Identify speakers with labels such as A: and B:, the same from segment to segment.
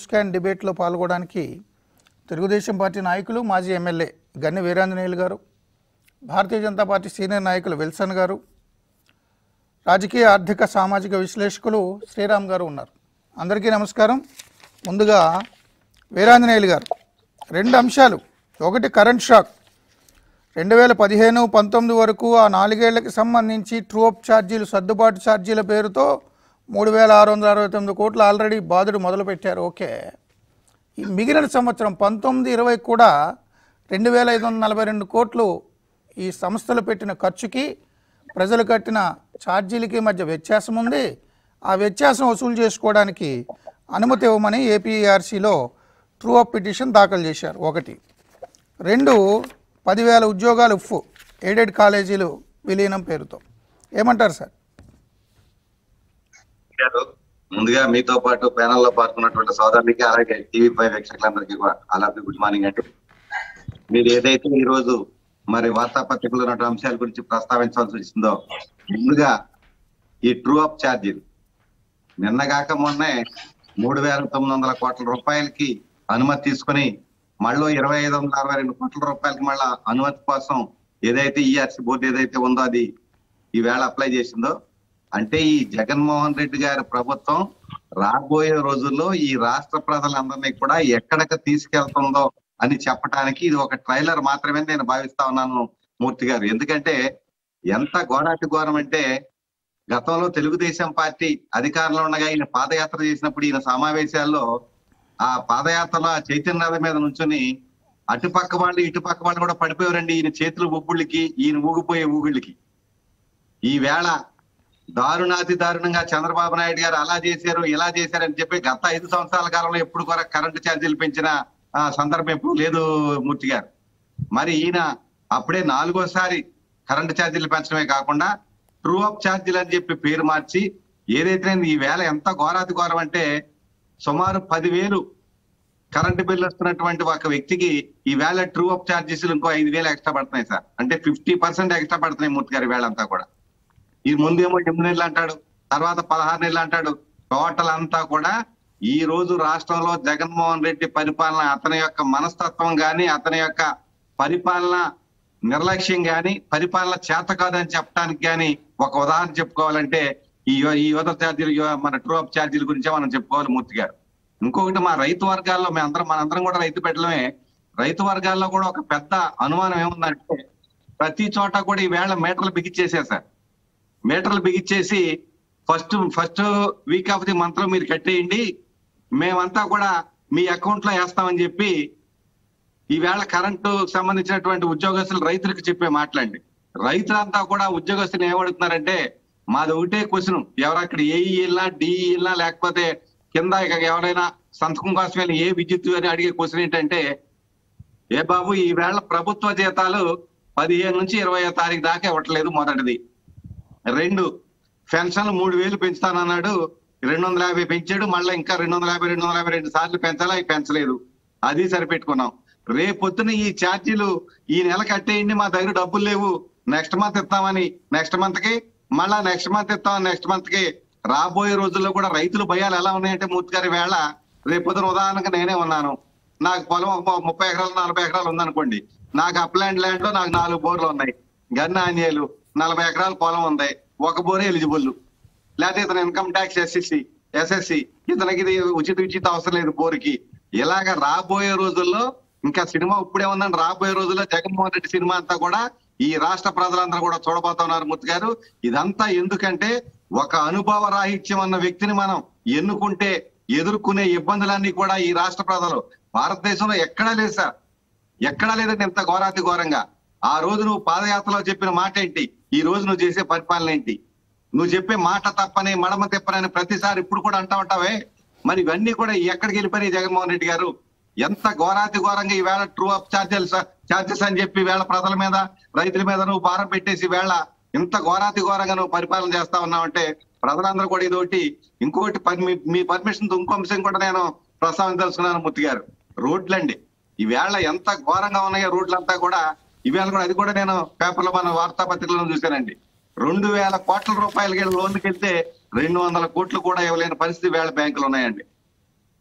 A: Scan డిబేట్లో పాల్గొనడానికి Telugu Desam party నాయకులు మాజీ ఎమ్మెల్యే గన్నె వీరాంజనేయులు గారు, భారతీయ జనతా పార్టీ సీనియర్ నాయకులు విల్సన్ గారు, రాజకీయ ఆర్థిక సామాజిక విశ్లేషకులు శ్రీరామ్ గారు ఉన్నారు. అందరికీ నమస్కారం. ముందుగా వీరాంజనేయులు గారు, రెండు అంశాలు. ఒకటి కరెంట్ షాక్. 2015-19 వరకు ఆ 4 ఏళ్లకి సంబంధించి ట్రూ అప్ ఛార్జీలు, సర్దుబాటు ఛార్జీల పేరుతో 3,669 కోట్లు ఆల్రెడీ బాధుడు మొదలుపెట్టారు. ఓకే, ఈ మిగిలిన సంవత్సరం 19-20 కూడా 2,542 కోట్లు ఈ సంస్థలు పెట్టిన ఖర్చుకి, ప్రజలు కట్టిన ఛార్జీలకి మధ్య వ్యత్యాసం ఉంది. ఆ వ్యత్యాసం వసూలు చేసుకోవడానికి అనుమతి ఇవ్వమని ఏపీఆర్సీలో ట్రూ అప్ పిటిషన్ దాఖలు చేశారు. ఒకటి. రెండు, 10,000 ఉద్యోగాలు ఎయిడెడ్ కాలేజీలు విలీనం పేరుతో. ఏమంటారు సార్?
B: ముందుగా మీతో పాటు ప్యానల్ లో పాల్గొన్నటువంటి సోదరునికి, అలాగే TV5 వీక్షకులందరికీ అలాగే గుడ్ మార్నింగ్ అండి. మీరు ఏదైతే ఈ రోజు మరి వార్తాపత్రికలో ఉన్న అంశాల గురించి ప్రస్తావించవలసి వచ్చిందో, ముందుగా ఈ ట్రూ అప్ ఛార్జీలు నిన్నగాక మొన్నే 3,900 కోట్ల రూపాయలకి అనుమతి తీసుకుని మళ్ళీ 2,562 కోట్ల రూపాయలకి మళ్ళా అనుమతి కోసం ఏదైతే ఈఆర్సీ బోర్డు ఏదైతే ఉందో అది ఈవేళ అప్లై చేసిందో, అంటే ఈ జగన్మోహన్ రెడ్డి గారి ప్రభుత్వం రాబోయే రోజుల్లో ఈ రాష్ట్ర ప్రజలందరినీ కూడా ఎక్కడికి తీసుకెళ్తుందో అని చెప్పడానికి ఇది ఒక ట్రైలర్ మాత్రమే నేను భావిస్తా ఉన్నాను మూర్తి గారు. ఎందుకంటే ఎంత ఘోరాతి ఘోరం అంటే, గతంలో తెలుగుదేశం పార్టీ అధికారంలో ఉండగా ఈయన పాదయాత్ర చేసినప్పుడు ఈయన సమావేశాల్లో ఆ పాదయాత్రలో ఆ చైతన్య రథం మీద నుంచుని అటుపక్క వాళ్ళు ఇటుపక్క వాళ్ళు కూడా పడిపోయారండి ఈయన చేతులు ఉబ్బుళ్ళకి, ఈయన ఊగిపోయే ఊగుళ్ళకి. ఈవేళ దారుణాతి దారుణంగా చంద్రబాబు నాయుడు గారు అలా చేశారు ఇలా చేశారని చెప్పి గత 5 సంవత్సరాల కాలంలో ఎప్పుడు కూడా కరెంటు ఛార్జీలు పెంచిన సందర్భం ఎప్పుడు లేదు మూర్తి గారు. మరి ఈయన అప్పుడే 4వసారి కరెంటు ఛార్జీలు పెంచడమే కాకుండా ట్రూ అప్ ఛార్జీలు అని చెప్పి పేరు మార్చి, ఏదైతే ఈ వేళ ఎంత ఘోరాతి ఘోరం అంటే, సుమారు 10,000 కరెంటు బిల్లు వస్తున్నటువంటి ఒక వ్యక్తికి ఈ వేళ ట్రూ అప్ ఛార్జెస్ ఇంకో 5,000 ఎక్స్ట్రా పడుతున్నాయి సార్. అంటే 50% ఎక్స్ట్రా పడుతున్నాయి మూర్తి గారు వేళ అంతా కూడా. ఈ ముందేమో 8 నెలలు అంటాడు, తర్వాత 16 నెలలు అంటాడు. టోటల్ అంతా కూడా ఈ రోజు రాష్ట్రంలో జగన్మోహన్ రెడ్డి పరిపాలన, అతని యొక్క మనస్తత్వం గాని, అతని యొక్క పరిపాలన నిర్లక్ష్యం గాని, పరిపాలన చేత కాదని చెప్పడానికి గాని ఒక ఉదాహరణ చెప్పుకోవాలంటే ఈ యువత ఛార్జీలు, మన ట్రూ అప్ ఛార్జీల గురించే మనం చెప్పుకోవాలి మూర్తి గారు. ఇంకొకటి, మా రైతు వర్గాల్లో మనందరం కూడా రైతు బిడ్డలమే. రైతు వర్గాల్లో కూడా ఒక పెద్ద అనుమానం ఏముందంటే, ప్రతి చోట కూడా ఈ వేళ మీటర్లు బిగించేసేసారు. మీటర్లు బిగించేసి first week of the month లో మీరు కట్టేయండి, మేమంతా కూడా మీ అకౌంట్ లో వేస్తామని చెప్పి ఈవేళ కరెంటు సంబంధించినటువంటి ఉద్యోగస్తులు రైతులకు చెప్పే మాటలండి. రైతులంతా కూడా ఉద్యోగస్తులు ఏమడుగుతున్నారంటే, మాది ఒకటే క్వశ్చన్, ఎవరక్కడ ఏఈ వెళ్ళినా డిఈ వెళ్ళినా లేకపోతే కింద ఎవరైనా సంతకం కోసం వెళ్ళి ఏ విద్యుత్ అని అడిగే క్వశ్చన్ ఏంటంటే, ఏ బాబు ఈవేళ ప్రభుత్వ జీతాలు 15 నుంచి 20వ తారీఖు దాకా ఇవ్వట్లేదు. మొదటిది. 2, పెన్షన్లు 3,000 పెంచుతానన్నాడు, 250 పెంచాడు, మళ్ళీ ఇంకా 252 సార్లు పెంచాలా, అవి పెంచలేదు. అది సరిపెట్టుకున్నాం. రేపొద్దున ఈ ఛార్జీలు ఈ నెల కట్టేయండి, మా దగ్గర డబ్బులు లేవు, నెక్స్ట్ మంత్ ఇస్తామని నెక్స్ట్ మంత్ కి, మళ్ళా నెక్స్ట్ మంత్ ఇస్తామని నెక్స్ట్ మంత్ కి. రాబోయే రోజుల్లో కూడా రైతుల భయాలు ఎలా ఉన్నాయంటే మూర్తి గారి వేళ, రేపొద్దున ఉదాహరణకు నేనే ఉన్నాను, నాకు పొలం 30 ఎకరాలు 40 ఎకరాలు ఉందనుకోండి, నాకు అప్లాండ్ ల్యాండ్ లో నాకు 4 బోర్లు ఉన్నాయి, గన్న ఆంజనేయులు 40 ఎకరాల పొలం ఉంది, ఒక బోరే ఎలిజిబుల్, లేకపోతే ఇతను ఇన్కమ్ ట్యాక్స్ ఎస్ఎస్సి, ఇతనికి ఇది ఉచిత అవసరం లేదు బోరుకి. ఇలాగ రాబోయే రోజుల్లో, ఇంకా సినిమా ఇప్పుడే ఉందండి, రాబోయే రోజుల్లో జగన్మోహన్ రెడ్డి సినిమా అంతా కూడా ఈ రాష్ట్ర ప్రజలందరూ కూడా చూడబోతున్నారు మూర్తి గారు. ఇదంతా ఎందుకంటే, ఒక అనుభవ రాహిత్యం అన్న వ్యక్తిని మనం ఎన్నుకుంటే ఎదుర్కొనే ఇబ్బందులన్నీ కూడా ఈ రాష్ట్ర ప్రజలు, భారతదేశంలో ఎక్కడా లేదు సార్, ఎక్కడా లేదండి ఇంత ఘోరాతి ఘోరంగా. ఆ రోజు నువ్వు పాదయాత్రలో చెప్పిన మాట ఏంటి, ఈ రోజు నువ్వు చేసే పరిపాలన ఏంటి? నువ్వు చెప్పే మాట తప్పని, మడమ తిప్పనని ప్రతిసారి ఇప్పుడు కూడా అంటా ఉంటావే, మరి ఇవన్నీ కూడా ఎక్కడికి వెళ్ళిపోయినాయి జగన్మోహన్ రెడ్డి గారు? ఎంత ఘోరాతి ఘోరంగా ఈవేళ ట్రూ అప్ ఛార్జెస్ అని చెప్పి వేళ ప్రజల మీద, రైతుల మీద నువ్వు భారం పెట్టేసి వేళ ఇంత ఘోరాతి ఘోరంగా నువ్వు పరిపాలన చేస్తా ఉన్నావంటే ప్రజలందరూ కూడా ఇదొకటి. ఇంకొకటి, మీ పర్మిషన్ ఇంకో అంశం కూడా నేను ప్రస్తావించాల్సుకున్నాను మూర్తి గారు. రోడ్లండి ఈవేళ ఎంత ఘోరంగా ఉన్నాయో రోడ్లంతా కూడా. ఈవేళ కూడా అది కూడా నేను పేపర్లో, మన వార్తాపత్రికలను చూశానండి. 2,000 కోట్ల రూపాయలకి లోన్కి వెళ్తే 200 కోట్లు కూడా ఇవ్వలేని పరిస్థితి వేళ బ్యాంకులు ఉన్నాయండి.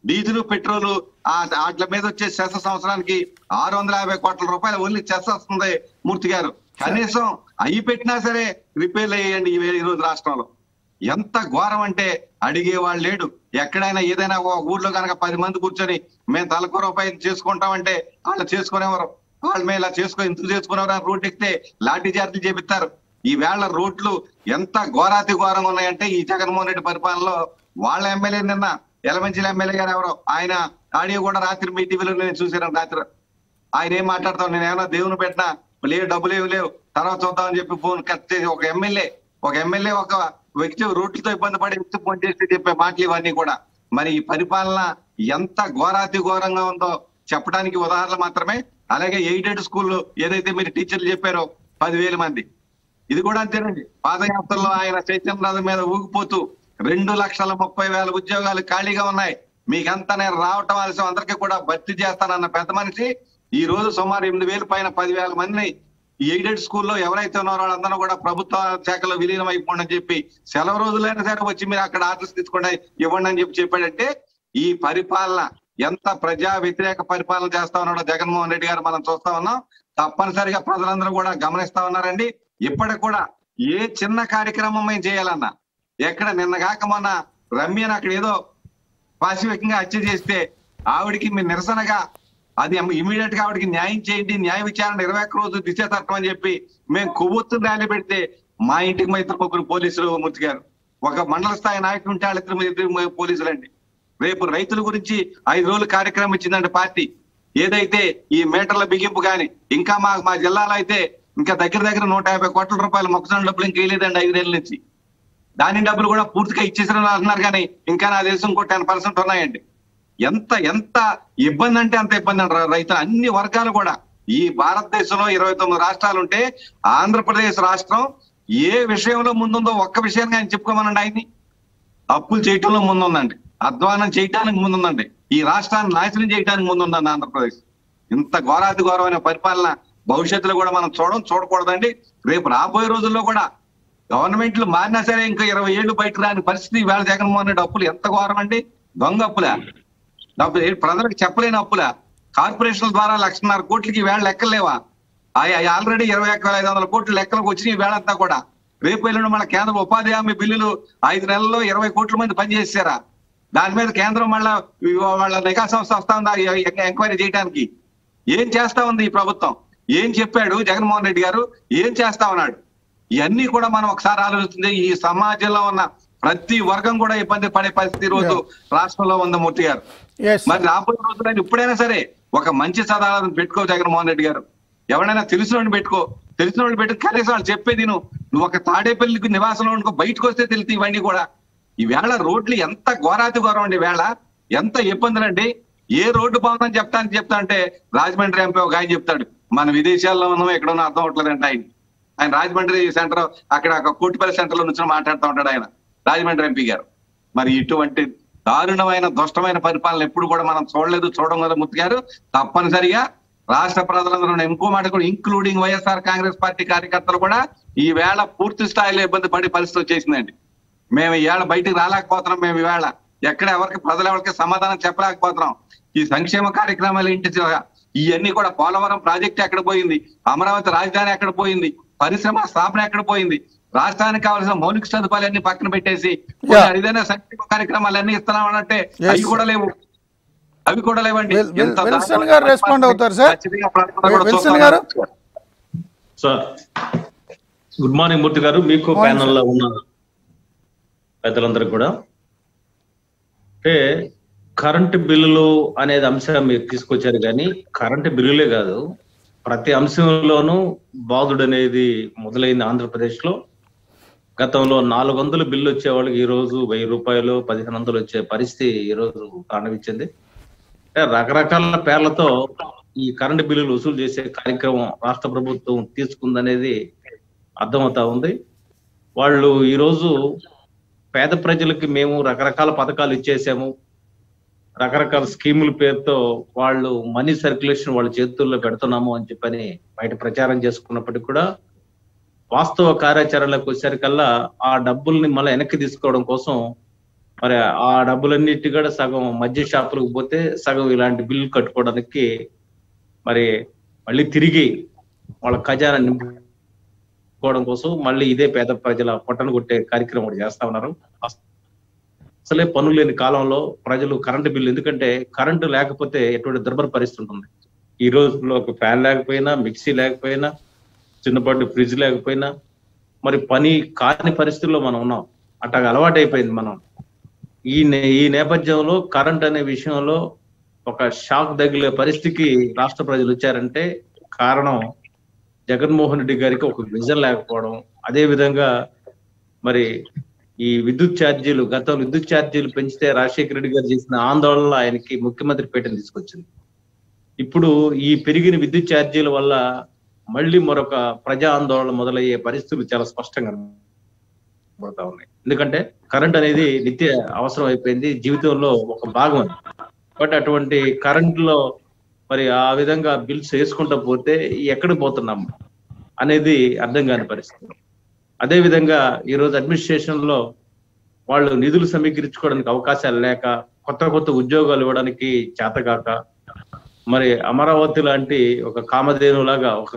B: డీజిల్ పెట్రోల్ వాటి మీద వచ్చే సెస్ సంవత్సరానికి 650 కోట్ల రూపాయలు ఓన్లీ సెస్ వస్తుంది మూర్తి గారు. కనీసం అవి పెట్టినా సరే రిపేర్లు అయ్యండి ఈ రోజు రాష్ట్రంలో. ఎంత ఘోరం అంటే అడిగేవాళ్ళు లేడు. ఎక్కడైనా ఏదైనా ఊర్లో కనుక 10 మంది కూర్చొని మేము తలకు రూపాయి చేసుకుంటామంటే వాళ్ళు చేసుకునేవారు. వాళ్ళ మీద ఇలా ఎందుకు చేసుకునేవారు రోడ్డు ఎక్కితే లాఠీ చార్జీలు చేపిస్తారు. ఈ వేళ రోడ్లు ఎంత ఘోరాతి ఘోరంగా ఉన్నాయంటే ఈ జగన్మోహన్ రెడ్డి పరిపాలనలో వాళ్ళ ఎమ్మెల్యే నిన్న ఎలమంచిల ఎమ్మెల్యే గారు ఎవరో ఆయన ఆడియో కూడా రాత్రి మీ టీవీలో నేను చూసాను. రాత్రి ఆయన ఏం మాట్లాడతాం, నేను ఏమైనా దేవుని పెట్టినా లేవు, డబ్బులు ఏమి లేవు, తర్వాత చూద్దామని చెప్పి ఫోన్ కట్ చేసి ఒక ఎమ్మెల్యే ఒక వ్యక్తి రోడ్లతో ఇబ్బంది పడే వ్యక్తి ఫోన్ చేసి చెప్పే మాటలు ఇవన్నీ కూడా. మరి ఈ పరిపాలన ఎంత ఘోరాతి ఘోరంగా ఉందో చెప్పడానికి ఉదాహరణలు మాత్రమే. అలాగే ఎయిడెడ్ స్కూల్లో ఏదైతే మీరు టీచర్లు చెప్పారో 10,000 మంది, ఇది కూడా అంతేనండి. పాదయాత్రలో ఆయన చైతన్యరాజు మీద ఊగిపోతూ 2,30,000 ఉద్యోగాలు ఖాళీగా ఉన్నాయి, మీకంతా నేను రావటం ఆలస్యం, అందరికీ కూడా భర్తీ చేస్తానన్న పెద్ద మనిషి ఈ రోజు సుమారు 8,000 పైన 10,000 మందిని ఎయిడెడ్ స్కూల్లో ఎవరైతే ఉన్నారో వాళ్ళందరూ కూడా ప్రభుత్వ శాఖలో విలీనం అయిపోండి అని చెప్పి సెలవు రోజులైనా సరే వచ్చి మీరు అక్కడ ఆర్డర్స్ తీసుకోండి ఇవ్వండి అని చెప్పాడంటే ఈ పరిపాలన ఎంత ప్రజా వ్యతిరేక పరిపాలన చేస్తా ఉన్నాడో జగన్మోహన్ రెడ్డి గారు మనం చూస్తా ఉన్నాం. తప్పనిసరిగా ప్రజలందరూ కూడా గమనిస్తా ఉన్నారండి. ఇప్పటికి కూడా ఏ చిన్న కార్యక్రమం మేము చేయాలన్నా, ఎక్కడ నిన్నగాక మొన్న రమ్యను అక్కడ ఏదో పాశవికంగా హత్య చేస్తే ఆవిడికి మీరు నిరసనగా అది ఇమీడియట్ గా ఆవిడకి న్యాయం చేయండి, న్యాయ విచారణ 21 రోజులు దిశ తత్వం అని చెప్పి మేము కొవ్వొత్తులు ర్యాలీ పెడితే మా ఇంటికి మా ఇద్దరు ముగ్గురు పోలీసులు మూర్తి గారు, ఒక మండల స్థాయి నాయకుడు ఉంటే వాళ్ళిద్దరు పోలీసులు అండి. రేపు రైతుల గురించి 5 రోజులు కార్యక్రమం ఇచ్చిందండి పార్టీ. ఏదైతే ఈ మీటర్ల బిగింపు కానీ ఇంకా మా జిల్లాలో అయితే ఇంకా దగ్గర 150 కోట్ల రూపాయలు మొక్కజొన్న డబ్బులు ఇంకా వేయలేదండి 5 నెలల నుంచి. దాని డబ్బులు కూడా పూర్తిగా ఇచ్చేసారని అంటున్నారు కానీ ఇంకా నాకు తెలిసి ఇంకో 10% ఉన్నాయండి. ఎంత ఇబ్బంది అంటే అంత ఇబ్బంది అంటారు రైతులు అన్ని వర్గాలు కూడా. ఈ భారతదేశంలో 29 రాష్ట్రాలు ఉంటే ఆంధ్రప్రదేశ్ రాష్ట్రం ఏ విషయంలో ముందుందో ఒక్క విషయాన్ని ఆయన చెప్పుకోమనండి. ఆయన్ని అప్పులు చేయటంలో ముందుందండి, అధ్వానం చేయటానికి ముందుందండి, ఈ రాష్ట్రాన్ని నాశనం చేయడానికి ముందుందండి ఆంధ్రప్రదేశ్. ఇంత ఘోరాతి ఘోరమైన పరిపాలన భవిష్యత్తులో కూడా మనం చూడకూడదండి. రేపు రాబోయే రోజుల్లో కూడా గవర్నమెంట్లు మారినా సరే ఇంకా 20 ఏళ్ళు బయట రాని పరిస్థితి. వేళ జగన్మోహన్ రెడ్డి అప్పులు ఎంత ఘోరం అండి. దొంగ అప్పులా, ప్రజలకు చెప్పలేని అప్పులా, కార్పొరేషన్ల ద్వారా 1,50,000 కోట్లకి వేళ లెక్కలేవా? ఆల్రెడీ 21,500 కోట్ల లెక్కలకు వచ్చినాయి వేళంతా కూడా. రేపు వెళ్ళిన మన కేంద్ర ఉపాధి హామీ బిల్లులు 5 నెలల్లో 20 కోట్ల మంది పనిచేసారా? దాని మీద కేంద్రం మళ్ళా వాళ్ళ నిఘా సంస్థ వస్తా ఉందా ఎంక్వైరీ చేయడానికి? ఏం చేస్తా ఉంది ఈ ప్రభుత్వం? ఏం చెప్పాడు జగన్మోహన్ రెడ్డి గారు? ఏం చేస్తా ఉన్నాడు? ఇవన్నీ కూడా మనం ఒకసారి ఆలోచిస్తుంది. ఈ సమాజంలో ఉన్న ప్రతి వర్గం కూడా ఇబ్బంది పడే పరిస్థితి రోజు రాష్ట్రంలో ఉంది మూర్తి గారు. మరి రాబోయే రోజులైనా ఇప్పుడైనా సరే ఒక మంచి సదాలను పెట్టుకో జగన్మోహన్ రెడ్డి గారు. ఎవరైనా తెలిసిన పెట్టుకో, కనీసం వాళ్ళు చెప్పేది నువ్వు ఒక తాడేపల్లికి నివాసంలో ఉండుకో, బయటకు వస్తే తెలిసి ఇవన్నీ కూడా. ఈవేళ రోడ్లు ఎంత ఘోరాతి ఘోరం అండి. వేళ ఎంత ఇబ్బందులండి. ఏ రోడ్డు బాగుందని చెప్తా అంటే రాజమండ్రి ఎంపీ ఒక ఆయన చెప్తాడు మన విదేశాల్లో ఉన్నామో ఎక్కడన్నా అర్థం అవట్లేదంటే ఆయన రాజమండ్రి సెంటర్ అక్కడ కోటిపల్లి సెంటర్ లో నుంచి మాట్లాడుతూ ఉంటాడు ఆయన రాజమండ్రి ఎంపీ గారు. మరి ఇటువంటి దారుణమైన దుష్టమైన పరిపాలన ఎప్పుడు కూడా మనం చూడడం కదా మూర్తి గారు. తప్పనిసరిగా రాష్ట్ర ప్రజలందరూ ఇంకో మాట కూడా ఇంక్లూడింగ్ వైఎస్ఆర్ కాంగ్రెస్ పార్టీ కార్యకర్తలు కూడా ఈ వేళ పూర్తి స్థాయిలో ఇబ్బంది పడే పరిస్థితి వచ్చేసిందండి. మేము ఈవేళ బయటికి రాలేకపోతున్నాం. మేము ఈవేళ ప్రజలు ఎవరికి సమాధానం చెప్పలేకపోతున్నాం. ఈ సంక్షేమ కార్యక్రమాలు ఏంటి, ఇవన్నీ కూడా పోలవరం ప్రాజెక్ట్ ఎక్కడ పోయింది, అమరావతి రాజధాని ఎక్కడ పోయింది, పరిశ్రమ స్థాపన ఎక్కడ పోయింది, రాష్ట్రానికి కావాల్సిన మౌలిక సదుపాయాలన్నీ పక్కన పెట్టేసి ఏదైనా సంక్షేమ కార్యక్రమాలు అన్ని ఇస్తున్నామంటే అవి కూడా లేవండి.
C: గుడ్ మార్నింగ్ మూర్తి గారు, మీకు ప్యానల్ లో ఉన్న పెద్దలందరూ కూడా. అంటే కరెంటు బిల్లులు అనేది అంశం మీరు తీసుకొచ్చారు, కానీ కరెంటు బిల్లులే కాదు ప్రతి అంశంలోనూ బాధుడు అనేది మొదలైంది ఆంధ్రప్రదేశ్ లో. గతంలో 400 బిల్లు వచ్చే వాళ్ళకి ఈ రోజు 1000 రూపాయలు 1500 వచ్చే పరిస్థితి ఈ రోజు తాండవించింది. రకరకాల పేర్లతో ఈ కరెంటు బిల్లులు వసూలు చేసే కార్యక్రమం రాష్ట్ర ప్రభుత్వం తీసుకుందనేది అర్థమవుతా ఉంది. వాళ్ళు ఈరోజు పేద ప్రజలకి మేము రకరకాల పథకాలు ఇచ్చేసాము, రకరకాల స్కీముల పేరుతో వాళ్ళు మనీ సర్క్యులేషన్ వాళ్ళ చేతుల్లో పెడుతున్నాము అని చెప్పని బయట ప్రచారం చేసుకున్నప్పటికీ కూడా వాస్తవ కార్యాచరణలకు వచ్చేసరికల్లా ఆ డబ్బుల్ని మళ్ళీ వెనక్కి తీసుకోవడం కోసం మరి ఆ డబ్బులన్నిటి కూడా సగం మద్య షాపులకు పోతే సగం ఇలాంటి బిల్లు కట్టుకోవడానికి మరి మళ్ళీ తిరిగి వాళ్ళ ఖజానా నింపుకోవడం కోసం మళ్ళీ ఇదే పేద ప్రజల పొట్టను కొట్టే కార్యక్రమం కూడా చేస్తా ఉన్నారు. అసలే పనులు లేని కాలంలో ప్రజలు కరెంటు బిల్లు, ఎందుకంటే కరెంటు లేకపోతే ఎటువంటి దుర్భర పరిస్థితి ఉంటుంది. ఈ రోజుల్లో ఒక ఫ్యాన్ లేకపోయినా, మిక్సీ లేకపోయినా, చిన్నపాటి ఫ్రిడ్జ్ లేకపోయినా మరి పని కాని పరిస్థితుల్లో మనం ఉన్నాం. అట్టగా అలవాటు అయిపోయింది మనం. ఈ నేపథ్యంలో కరెంట్ అనే విషయంలో ఒక షాక్ తగిలే పరిస్థితికి రాష్ట్ర ప్రజలు వచ్చారంటే కారణం జగన్మోహన్ రెడ్డి గారికి ఒక విజన్ లేకపోవడం. అదే విధంగా మరి ఈ విద్యుత్ ఛార్జీలు, గతంలో విద్యుత్ ఛార్జీలు పెంచితే రాజశేఖర రెడ్డి గారు చేసిన ఆందోళన ఆయనకి ముఖ్యమంత్రి పీఠం తీసుకొచ్చింది. ఇప్పుడు ఈ పెరిగిన విద్యుత్ ఛార్జీల వల్ల మళ్ళీ మరొక ప్రజా ఆందోళన మొదలయ్యే పరిస్థితులు చాలా స్పష్టంగా పడతా ఉన్నాయి. ఎందుకంటే కరెంట్ అనేది నిత్య అవసరం అయిపోయింది, జీవితంలో ఒక భాగం అది. బట్ అటువంటి కరెంట్లో మరి ఆ విధంగా బిల్స్ వేసుకుంటూ పోతే ఎక్కడికి పోతున్నాం అనేది అర్థం కాని పరిస్థితి. అదే విధంగా ఈరోజు అడ్మినిస్ట్రేషన్ లో వాళ్ళు నిధులు సమీకరించుకోవడానికి అవకాశాలు లేక, కొత్త ఉద్యోగాలు ఇవ్వడానికి చేతగాక, మరి అమరావతి లాంటి ఒక కామధేను లాగా ఒక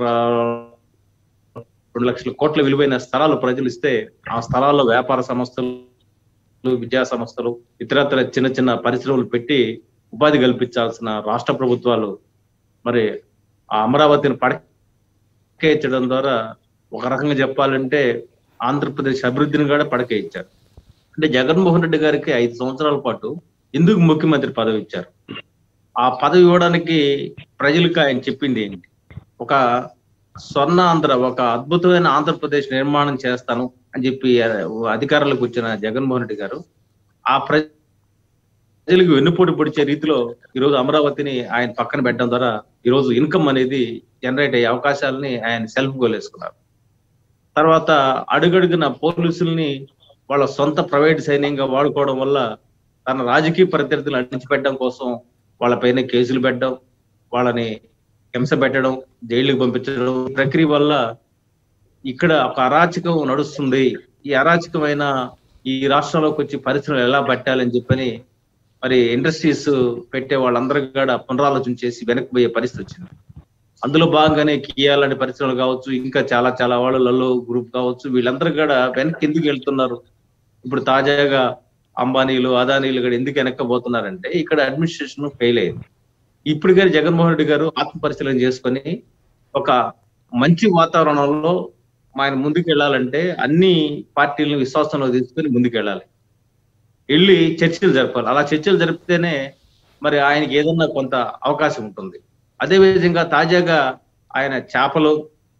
C: 2 లక్షల కోట్ల విలువైన స్థలాలు ప్రజలు ఇస్తే ఆ స్థలాల్లో వ్యాపార సంస్థలు, విద్యా సంస్థలు, ఇతరత్ర చిన్న పరిశ్రమలు పెట్టి ఉపాధి కల్పించాల్సిన రాష్ట్ర ప్రభుత్వాలు మరి ఆ అమరావతిని పడకేయించడం ద్వారా ఒక రకంగా చెప్పాలంటే ఆంధ్రప్రదేశ్ అభివృద్ధిని కూడా పడకేయించారు. అంటే జగన్మోహన్ రెడ్డి గారికి 5 సంవత్సరాల పాటు ఎందుకు ముఖ్యమంత్రి పదవి ఇచ్చారు? ఆ పదవి ఇవ్వడానికి ప్రజలకు ఆయన చెప్పింది ఏంటి? ఒక స్వర్ణ ఆంధ్ర, ఒక అద్భుతమైన ఆంధ్రప్రదేశ్ నిర్మాణం చేస్తాను అని చెప్పి అధికారంలోకి వచ్చిన జగన్మోహన్ రెడ్డి గారు ఆ ప్రజలకు వెన్నుపోటు పొడిచే రీతిలో ఈరోజు అమరావతిని ఆయన పక్కన పెట్టడం ద్వారా ఈరోజు ఇన్కమ్ అనేది జనరేట్ అయ్యే అవకాశాలని ఆయన సెల్ఫ్ గోల్ వేసుకున్నారు. తర్వాత అడుగడుగున పోలీసుల్ని వాళ్ళ సొంత ప్రైవేట్ సైన్యంగా వాడుకోవడం వల్ల తన రాజకీయ ప్రత్యర్థులు అణిచిపెట్టడం కోసం వాళ్ళపైన కేసులు పెట్టడం, వాళ్ళని హింస పెట్టడం, జైలుకి పంపించడం ప్రక్రియ వల్ల ఇక్కడ ఒక అరాచకం నడుస్తుంది. ఈ అరాచకమైన ఈ రాష్ట్రంలోకి వచ్చి పరిశ్రమలు ఎలా పెట్టాలని చెప్పని మరి ఇండస్ట్రీస్ పెట్టే వాళ్ళందరూ కూడా పునరాలోచన చేసి వెనక్కి పోయే పరిస్థితి వచ్చింది. అందులో భాగంగానే కియా లాంటి పరిశ్రమలు కావచ్చు, ఇంకా చాలా వాళ్ళు లల్లో గ్రూప్ కావచ్చు, వీళ్ళందరూ కూడా వెనక్కి ఎందుకు వెళ్తున్నారు? ఇప్పుడు తాజాగా అంబానీలు, అదానీలు కూడా ఎందుకు వెనక్కపోతున్నారంటే ఇక్కడ అడ్మినిస్ట్రేషన్ ఫెయిల్ అయింది. ఇప్పుడు గారు జగన్మోహన్ రెడ్డి గారు ఆత్మ పరిశీలన చేసుకొని ఒక మంచి వాతావరణంలో ఆయన ముందుకు వెళ్ళాలంటే అన్ని పార్టీలను విశ్వాసంలో తీసుకొని ముందుకు వెళ్ళి చర్చలు జరపాలి. అలా చర్చలు జరిపితేనే మరి ఆయనకి ఏదన్నా కొంత అవకాశం ఉంటుంది. అదే విధంగా తాజాగా ఆయన చేపలు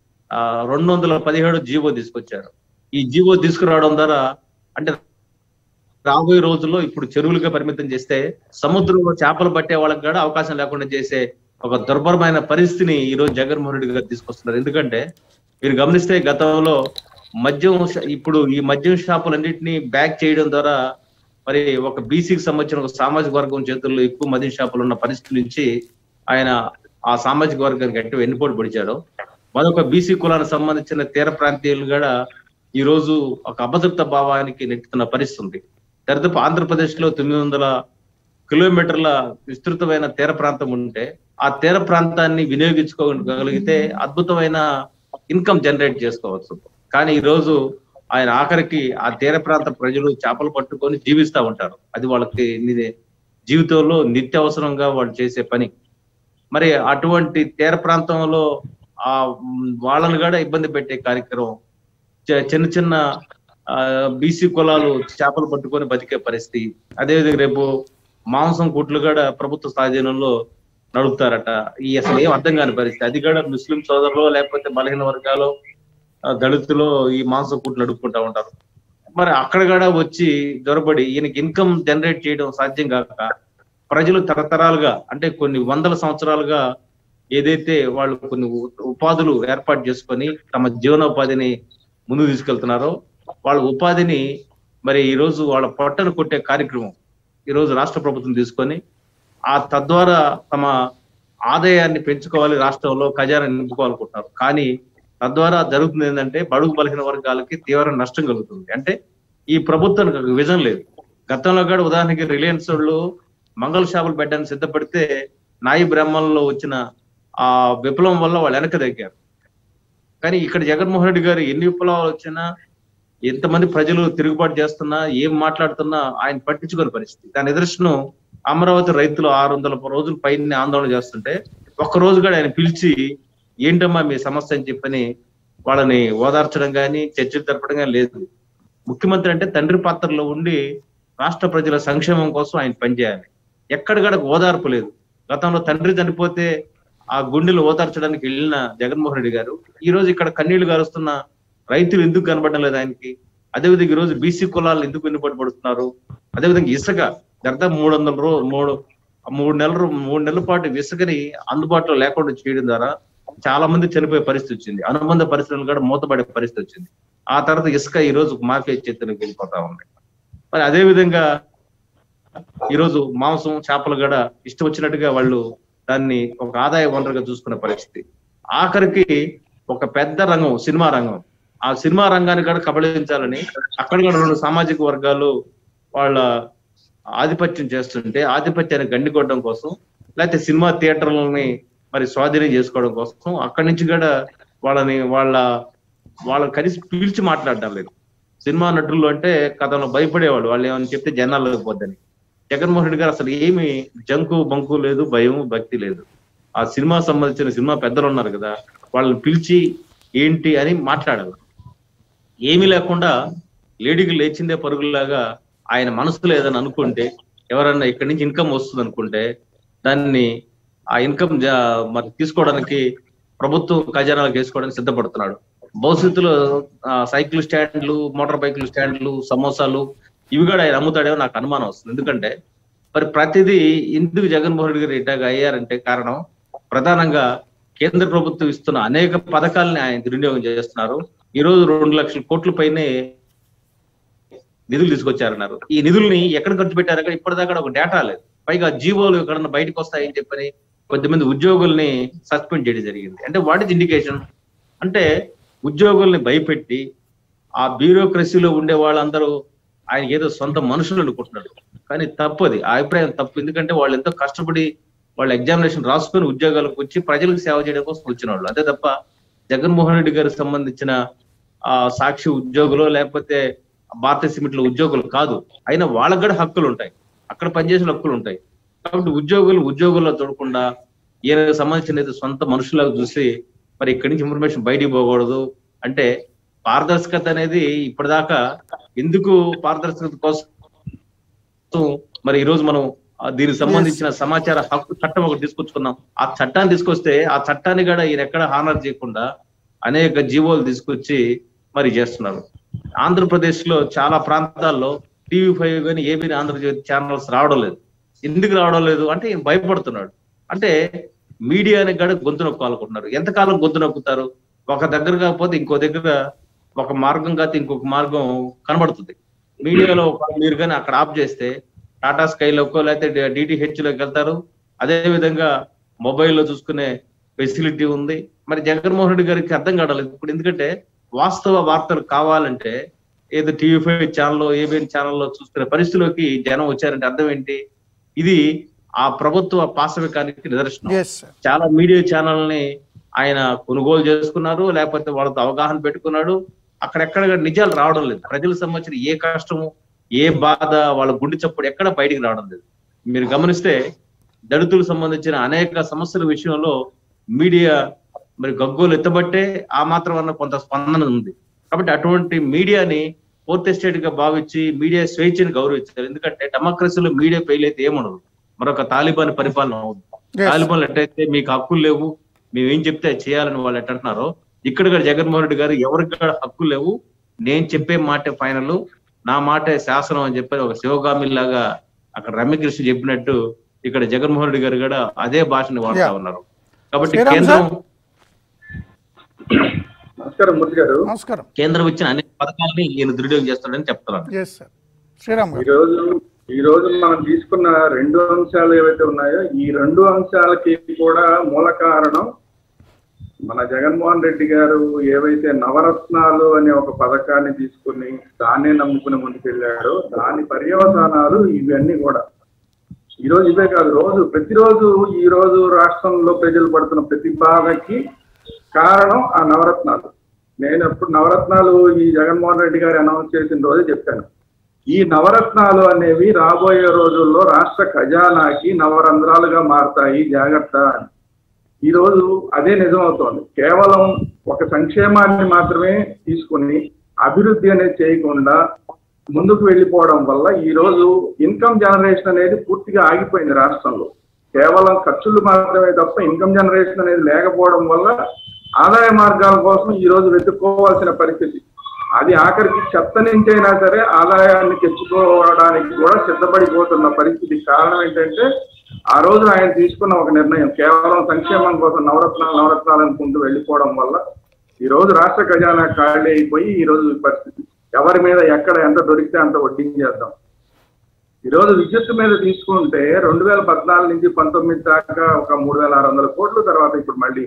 C: 217 జీవో తీసుకొచ్చారు. ఈ జీవో తీసుకురావడం ద్వారా అంటే రాబోయే రోజుల్లో ఇప్పుడు చెరువులుగా పరిమితం చేస్తే సముద్రంలో చేపలు పట్టే వాళ్ళకి కూడా అవకాశం లేకుండా చేసే ఒక దుర్భరమైన పరిస్థితిని ఈ రోజు జగన్మోహన్ రెడ్డి గారు తీసుకొస్తున్నారు. ఎందుకంటే మీరు గమనిస్తే గతంలో ఇప్పుడు ఈ మద్యం షాపులన్నింటినీ బ్యాక్ చేయడం ద్వారా మరి ఒక బీసీకి సంబంధించిన ఒక సామాజిక వర్గం చేతుల్లో ఎక్కువ మద్యం షాపులు ఉన్న పరిస్థితి నుంచి ఆయన ఆ సామాజిక వర్గానికి గట్టి వెన్నుపోటు పొడిచాడు. మరొక బీసీ కులానికి సంబంధించిన తీర ప్రాంతీయులు కూడా ఈ రోజు ఒక అభద్రత భావానికి నెట్టుతున్న పరిస్థితి ఉంది. దరిదాపు ఆంధ్రప్రదేశ్ లో 900 కిలోమీటర్ల విస్తృతమైన తీర ప్రాంతం ఉంటే ఆ తీర ప్రాంతాన్ని వినియోగించుకోగలిగితే అద్భుతమైన ఇన్కమ్ జనరేట్ చేసుకోవచ్చు. కానీ ఈ రోజు ఆయన ఆఖరికి ఆ తీర ప్రాంత ప్రజలు చేపలు పట్టుకొని జీవిస్తూ ఉంటారు. అది వాళ్ళకి జీవితంలో నిత్యావసరంగా వాళ్ళు చేసే పని. మరి అటువంటి తీర ప్రాంతంలో ఆ వాళ్ళని కూడా ఇబ్బంది పెట్టే కార్యక్రమం, చిన్న బీసీ కులాలు చేపలు పట్టుకొని బతికే పరిస్థితి. అదేవిధంగా రేపు మాంసం కుట్లు కూడా ప్రభుత్వ స్వాధీనంలో నడుపుతారట. ఈ అసలు ఏం అర్థం కాని పరిస్థితి. అది కూడా ముస్లిం సోదరులు లేకపోతే బలహీన వర్గాలు, దళితులు ఈ మాంసం కుట్లు నడుపుకుంటా ఉంటారు. మరి అక్కడ కూడా వచ్చి దొరబడి ఈయనకి ఇన్కమ్ జనరేట్ చేయడం సాధ్యం కాక ప్రజలు తరతరాలుగా అంటే కొన్ని వందల సంవత్సరాలుగా ఏదైతే వాళ్ళు కొన్ని ఉపాధులు ఏర్పాటు చేసుకొని తమ జీవనోపాధిని ముందుకు తీసుకెళ్తున్నారో వాళ్ళ ఉపాధిని మరి ఈ రోజు వాళ్ళ పొట్టను కొట్టే కార్యక్రమం ఈ రోజు రాష్ట్ర ప్రభుత్వం తీసుకొని తద్వారా తమ ఆదాయాన్ని పెంచుకోవాలి, రాష్ట్రంలో ఖజానా నింపుకోవాలనుకుంటున్నారు. కానీ తద్వారా జరుగుతుంది ఏంటంటే బడుగు బలహీన వర్గాలకి తీవ్ర నష్టం కలుగుతుంది. అంటే ఈ ప్రభుత్వానికి విజన్ లేదు. గతంలో కూడా ఉదాహరణకి రిలయన్స్ వాళ్ళు మంగళ షాపులు పెట్టడానికి సిద్ధపడితే నాయి బ్రాహ్మణుల్లో వచ్చిన ఆ విప్లవం వల్ల వాళ్ళు వెనక దగ్గారు. కానీ ఇక్కడ జగన్మోహన్ రెడ్డి గారు ఎన్ని విప్లవాలు వచ్చినా, ఎంతమంది ప్రజలు తిరుగుబాటు చేస్తున్నా, ఏం మాట్లాడుతున్నా ఆయన పట్టించుకునే పరిస్థితి. దాని నిదర్శనం అమరావతి రైతులు 600 రోజుల పైన ఆందోళన చేస్తుంటే ఒక్క రోజు కూడా ఆయన పిలిచి ఏంటమ్మా మీ సమస్య అని చెప్పని వాళ్ళని ఓదార్చడం కానీ చర్చలు జరపడం కానీ లేదు. ముఖ్యమంత్రి అంటే తండ్రి పాత్రలో ఉండి రాష్ట్ర ప్రజల సంక్షేమం కోసం ఆయన పనిచేయాలి. ఎక్కడ కూడా ఓదార్పు లేదు. గతంలో తండ్రి చనిపోతే ఆ గుండెలు ఓదార్చడానికి వెళ్ళిన జగన్మోహన్ రెడ్డి గారు ఈ రోజు ఇక్కడ కన్నీళ్లు గారుస్తున్న రైతులు ఎందుకు కనబడడం లేదు ఆయనకి? అదేవిధంగా ఈ రోజు బీసీ కులాలు ఎందుకు వెన్నుపడిపడుతున్నారు? అదేవిధంగా ఇసుక దాదాపు 3 నెలల పాటు ఇసుకని అందుబాటులో లేకుండా చేయడం ద్వారా చాలా మంది చనిపోయే పరిస్థితి వచ్చింది. అనుబంధ పరిశ్రమలు కూడా మూతపడే పరిస్థితి వచ్చింది. ఆ తర్వాత ఇసుక ఈ రోజు మాఫియా చేతులకు వెళ్ళిపోతా ఉంది. మరి అదే విధంగా ఈరోజు మాంసం చేపలు కూడా ఇష్టం వచ్చినట్టుగా వాళ్ళు దాన్ని ఒక ఆదాయ వనరుగా చూసుకునే పరిస్థితి. ఆఖరికి ఒక పెద్ద రంగం సినిమా రంగం, ఆ సినిమా రంగాన్ని కూడా కబళించాలని అక్కడ కూడా 2 సామాజిక వర్గాలు వాళ్ళ ఆధిపత్యం చేస్తుంటే ఆధిపత్యాన్ని గండికొట్టడం కోసం, లేకపోతే సినిమా థియేటర్లని మరి స్వాధీనం చేసుకోవడం కోసం అక్కడి నుంచి కూడా వాళ్ళ కలిసి పీల్చి మాట్లాడడం లేదు. సినిమా నటులు అంటే కథలో భయపడేవాడు, వాళ్ళు ఏమని చెప్తే జనాలకు పోద్దని. జగన్మోహన్ రెడ్డి గారు అసలు ఏమి జంకు బంకు లేదు, భయం భక్తి లేదు. ఆ సినిమా సంబంధించిన సినిమా పెద్దలు ఉన్నారు కదా, వాళ్ళని పిలిచి ఏంటి అని మాట్లాడాలి. ఏమీ లేకుండా లేడీకి లేచిందే పరుగులాగా ఆయన మనసులో ఏదైనా అనుకుంటే, ఎవరన్నా ఇక్కడి నుంచి ఇన్కమ్ వస్తుంది అనుకుంటే దాన్ని ఆ ఇన్కమ్ మరి తీసుకోవడానికి ప్రభుత్వం ఖజానాలకు వేసుకోవడానికి సిద్ధపడుతున్నాడు. భవిష్యత్తులో సైకిల్ స్టాండ్లు, మోటార్ బైకుల స్టాండ్లు, సమోసాలు ఇవి కూడా ఆయన అమ్ముతాడేమో నాకు అనుమానం వస్తుంది. ఎందుకంటే మరి ప్రతిదీ ఎందుకు జగన్మోహన్ రెడ్డి గారు ఇట్లాగా అయ్యారంటే కారణం ప్రధానంగా కేంద్ర ప్రభుత్వం ఇస్తున్న అనేక పథకాలని ఆయన దుర్వినియోగం చేస్తున్నారు. ఈ రోజు 2 లక్షల కోట్ల పైనే నిధులు తీసుకొచ్చారన్నారు. ఈ నిధుల్ని ఎక్కడ ఖర్చు పెట్టారో ఇప్పటిదాకా ఒక డేటా లేదు. పైగా జీవోలు ఎక్కడన్నా బయటకు వస్తాయని చెప్పని కొద్దిమంది ఉద్యోగుల్ని సస్పెండ్ చేయడం జరిగింది. అంటే వాట్ ఇస్ ఇండికేషన్ అంటే ఉద్యోగుల్ని భయపెట్టి ఆ బ్యూరోక్రసీలో ఉండే వాళ్ళందరూ ఆయన ఏదో సొంత మనుషులు అనుకుంటున్నాడు. కానీ తప్పది, ఆ అభిప్రాయం తప్పు. ఎందుకంటే వాళ్ళు ఎంతో కష్టపడి వాళ్ళ ఎగ్జామినేషన్ రాసుకొని ఉద్యోగాలకు వచ్చి ప్రజలకు సేవ చేయడం కోసం వచ్చిన వాళ్ళు. అంతే తప్ప జగన్మోహన్ రెడ్డి గారికి సంబంధించిన సాక్షి ఉద్యోగులు లేకపోతే భారతీయ సిమెంట్ల ఉద్యోగులు కాదు. అయినా వాళ్ళకు కూడా హక్కులు ఉంటాయి, అక్కడ పనిచేసిన హక్కులు ఉంటాయి. కాబట్టి ఉద్యోగుల్లో చూడకుండా ఈయనకు సంబంధించిన సొంత మనుషులకు చూసి మరి ఇక్కడి నుంచి ఇన్ఫర్మేషన్ బయటికి పోకూడదు అంటే పారదర్శకత అనేది ఇప్పటిదాకా ఎందుకు పారదర్శకత కోసం మరి ఈ రోజు మనం దీనికి సంబంధించిన సమాచార హక్కు చట్టం ఒకటి తీసుకొచ్చుకున్నాం. ఆ చట్టాన్ని తీసుకొస్తే ఆ చట్టాన్ని కూడా ఈయన ఎక్కడ హానర్ చేయకుండా అనేక జీవోలు తీసుకొచ్చి మరి చేస్తున్నారు. ఆంధ్రప్రదేశ్ లో చాలా ప్రాంతాల్లో TV5 కానీ ఏబీ ఆంధ్రజ్యోతి ఛానల్స్ రావడం లేదు. ఎందుకు రావడం లేదు అంటే ఈయన భయపడుతున్నాడు. అంటే మీడియాని కూడా గొంతు నొక్కాలనుకుంటున్నారు. ఎంతకాలం గొంతు నొక్కుతారు? ఒక దగ్గర కాకపోతే ఇంకో దగ్గర ఒక మార్గం కాకపోతే ఇంకొక మార్గం కనబడుతుంది. మీడియాలో మీరు కానీ అక్కడ ఆఫ్ చేస్తే టాటా స్కైలోకో లేకపోతే DTHలోకి వెళ్తారు. అదే విధంగా మొబైల్లో చూసుకునే ఫెసిలిటీ ఉంది. మరి జగన్మోహన్ రెడ్డి గారికి అర్థం కావట్లేదు ఇప్పుడు. ఎందుకంటే వాస్తవ వార్తలు కావాలంటే ఏదో TV5 ఛానల్లో ఏబిఎన్ ఛానల్లో చూసుకునే పరిస్థితిలోకి జనం వచ్చారంటే అర్థం ఏంటి? ఇది ఆ ప్రభుత్వ పాశవికానికి నిదర్శనం. చాలా మీడియా ఛానల్ని ఆయన కొనుగోలు చేసుకున్నారు, లేకపోతే వాళ్ళతో అవగాహన పెట్టుకున్నాడు. అక్కడెక్కడ నిజాలు రావడం లేదు. ప్రజలకు సంబంధించిన ఏ కష్టము, ఏ బాధ, వాళ్ళ గుండె చప్పుడు ఎక్కడ బయటికి రావడం లేదు. మీరు గమనిస్తే దళితులకు సంబంధించిన అనేక సమస్యల విషయంలో మీడియా మరి గగ్గోలు ఎత్తబట్టే ఆ మాత్రం అన్న కొంత స్పందన ఉంది. కాబట్టి అటువంటి మీడియాని ఫోర్త్ ఎస్టేట్ గా భావించి మీడియా స్వేచ్ఛని గౌరవించారు. ఎందుకంటే డెమోక్రసీలో మీడియా ఫెయిల్ అయితే ఏముండదు, మరొక తాలిబాన్ పరిపాలన అవుతుంది. తాలిబాన్లు ఎట్టయితే మీకు హక్కులు లేవు, మేమేం చెప్తే అది చేయాలని వాళ్ళు ఎట్టంటున్నారో ఇక్కడ కూడా జగన్మోహన్ రెడ్డి గారు ఎవరికి కూడా హక్కులు లేవు, నేను చెప్పే మాటే ఫైనల్, నా మాటే శాసనం అని చెప్పి ఒక శివగామిలాగా అక్కడ రమ్యకృష్ణ చెప్పినట్టు ఇక్కడ జగన్మోహన్ రెడ్డి గారు కూడా అదే భాషని వాడుతా ఉన్నారు. కాబట్టి కేంద్రం ఇచ్చిన అనేక పథకాలని ఈయన దుర్వినియోగం చేస్తాడని చెప్తున్నారు.
D: ఈ రోజు మనం తీసుకున్న 2 అంశాలు ఏవైతే ఉన్నాయో ఈ 2 అంశాలకి కూడా మూల కారణం మన జగన్మోహన్ రెడ్డి గారు ఏవైతే నవరత్నాలు అనే ఒక పథకాన్ని తీసుకుని దాన్నే నమ్ముకుని ముందుకెళ్ళాడో దాని పర్యవసానాలు ఇవన్నీ కూడా ఈరోజు ఇవే కాదు, ప్రతిరోజు ఈ రోజు రాష్ట్రంలో ప్రజలు పడుతున్న ప్రతి బాధకి కారణం ఆ నవరత్నాలు. నేను ఎప్పుడు నవరత్నాలు ఈ జగన్మోహన్ రెడ్డి గారు అనౌన్స్ చేసిన రోజే చెప్పాను, ఈ నవరత్నాలు అనేవి రాబోయే రోజుల్లో రాష్ట్ర ఖజానాకి నవరంధ్రాలుగా మారుతాయి, జాగ్రత్త అని. ఈ రోజు అదే నిజం అవుతోంది. కేవలం ఒక సంక్షేమాన్ని మాత్రమే తీసుకుని అభివృద్ధి అనేది చేయకుండా ముందుకు వెళ్ళిపోవడం వల్ల ఈ రోజు ఇన్కమ్ జనరేషన్ అనేది పూర్తిగా ఆగిపోయింది రాష్ట్రంలో. కేవలం ఖర్చులు మాత్రమే తప్ప ఇన్కమ్ జనరేషన్ అనేది లేకపోవడం వల్ల ఆదాయ మార్గాల కోసం ఈ రోజు వెతుక్కోవాల్సిన పరిస్థితి. అది ఆఖరికి చెత్త నుంచైనా సరే ఆదాయాన్ని తెచ్చుకోవడానికి కూడా సిద్ధపడిపోతున్న పరిస్థితి. కారణం ఏంటంటే ఆ రోజు ఆయన తీసుకున్న ఒక నిర్ణయం కేవలం సంక్షేమం కోసం నవరత్నాలు అనుకుంటూ వెళ్ళిపోవడం వల్ల ఈ రోజు రాష్ట్ర ఖజానా ఖాళీ అయిపోయి ఈ రోజు పరిస్థితి. ఎవరి మీద ఎక్కడ ఎంత దొరికితే అంత వడ్డించేద్దాం. ఈ రోజు విద్యుత్ మీద తీసుకుంటే 2014 నుంచి 19 దాకా ఒక 3,600 కోట్లు, తర్వాత ఇప్పుడు మళ్ళీ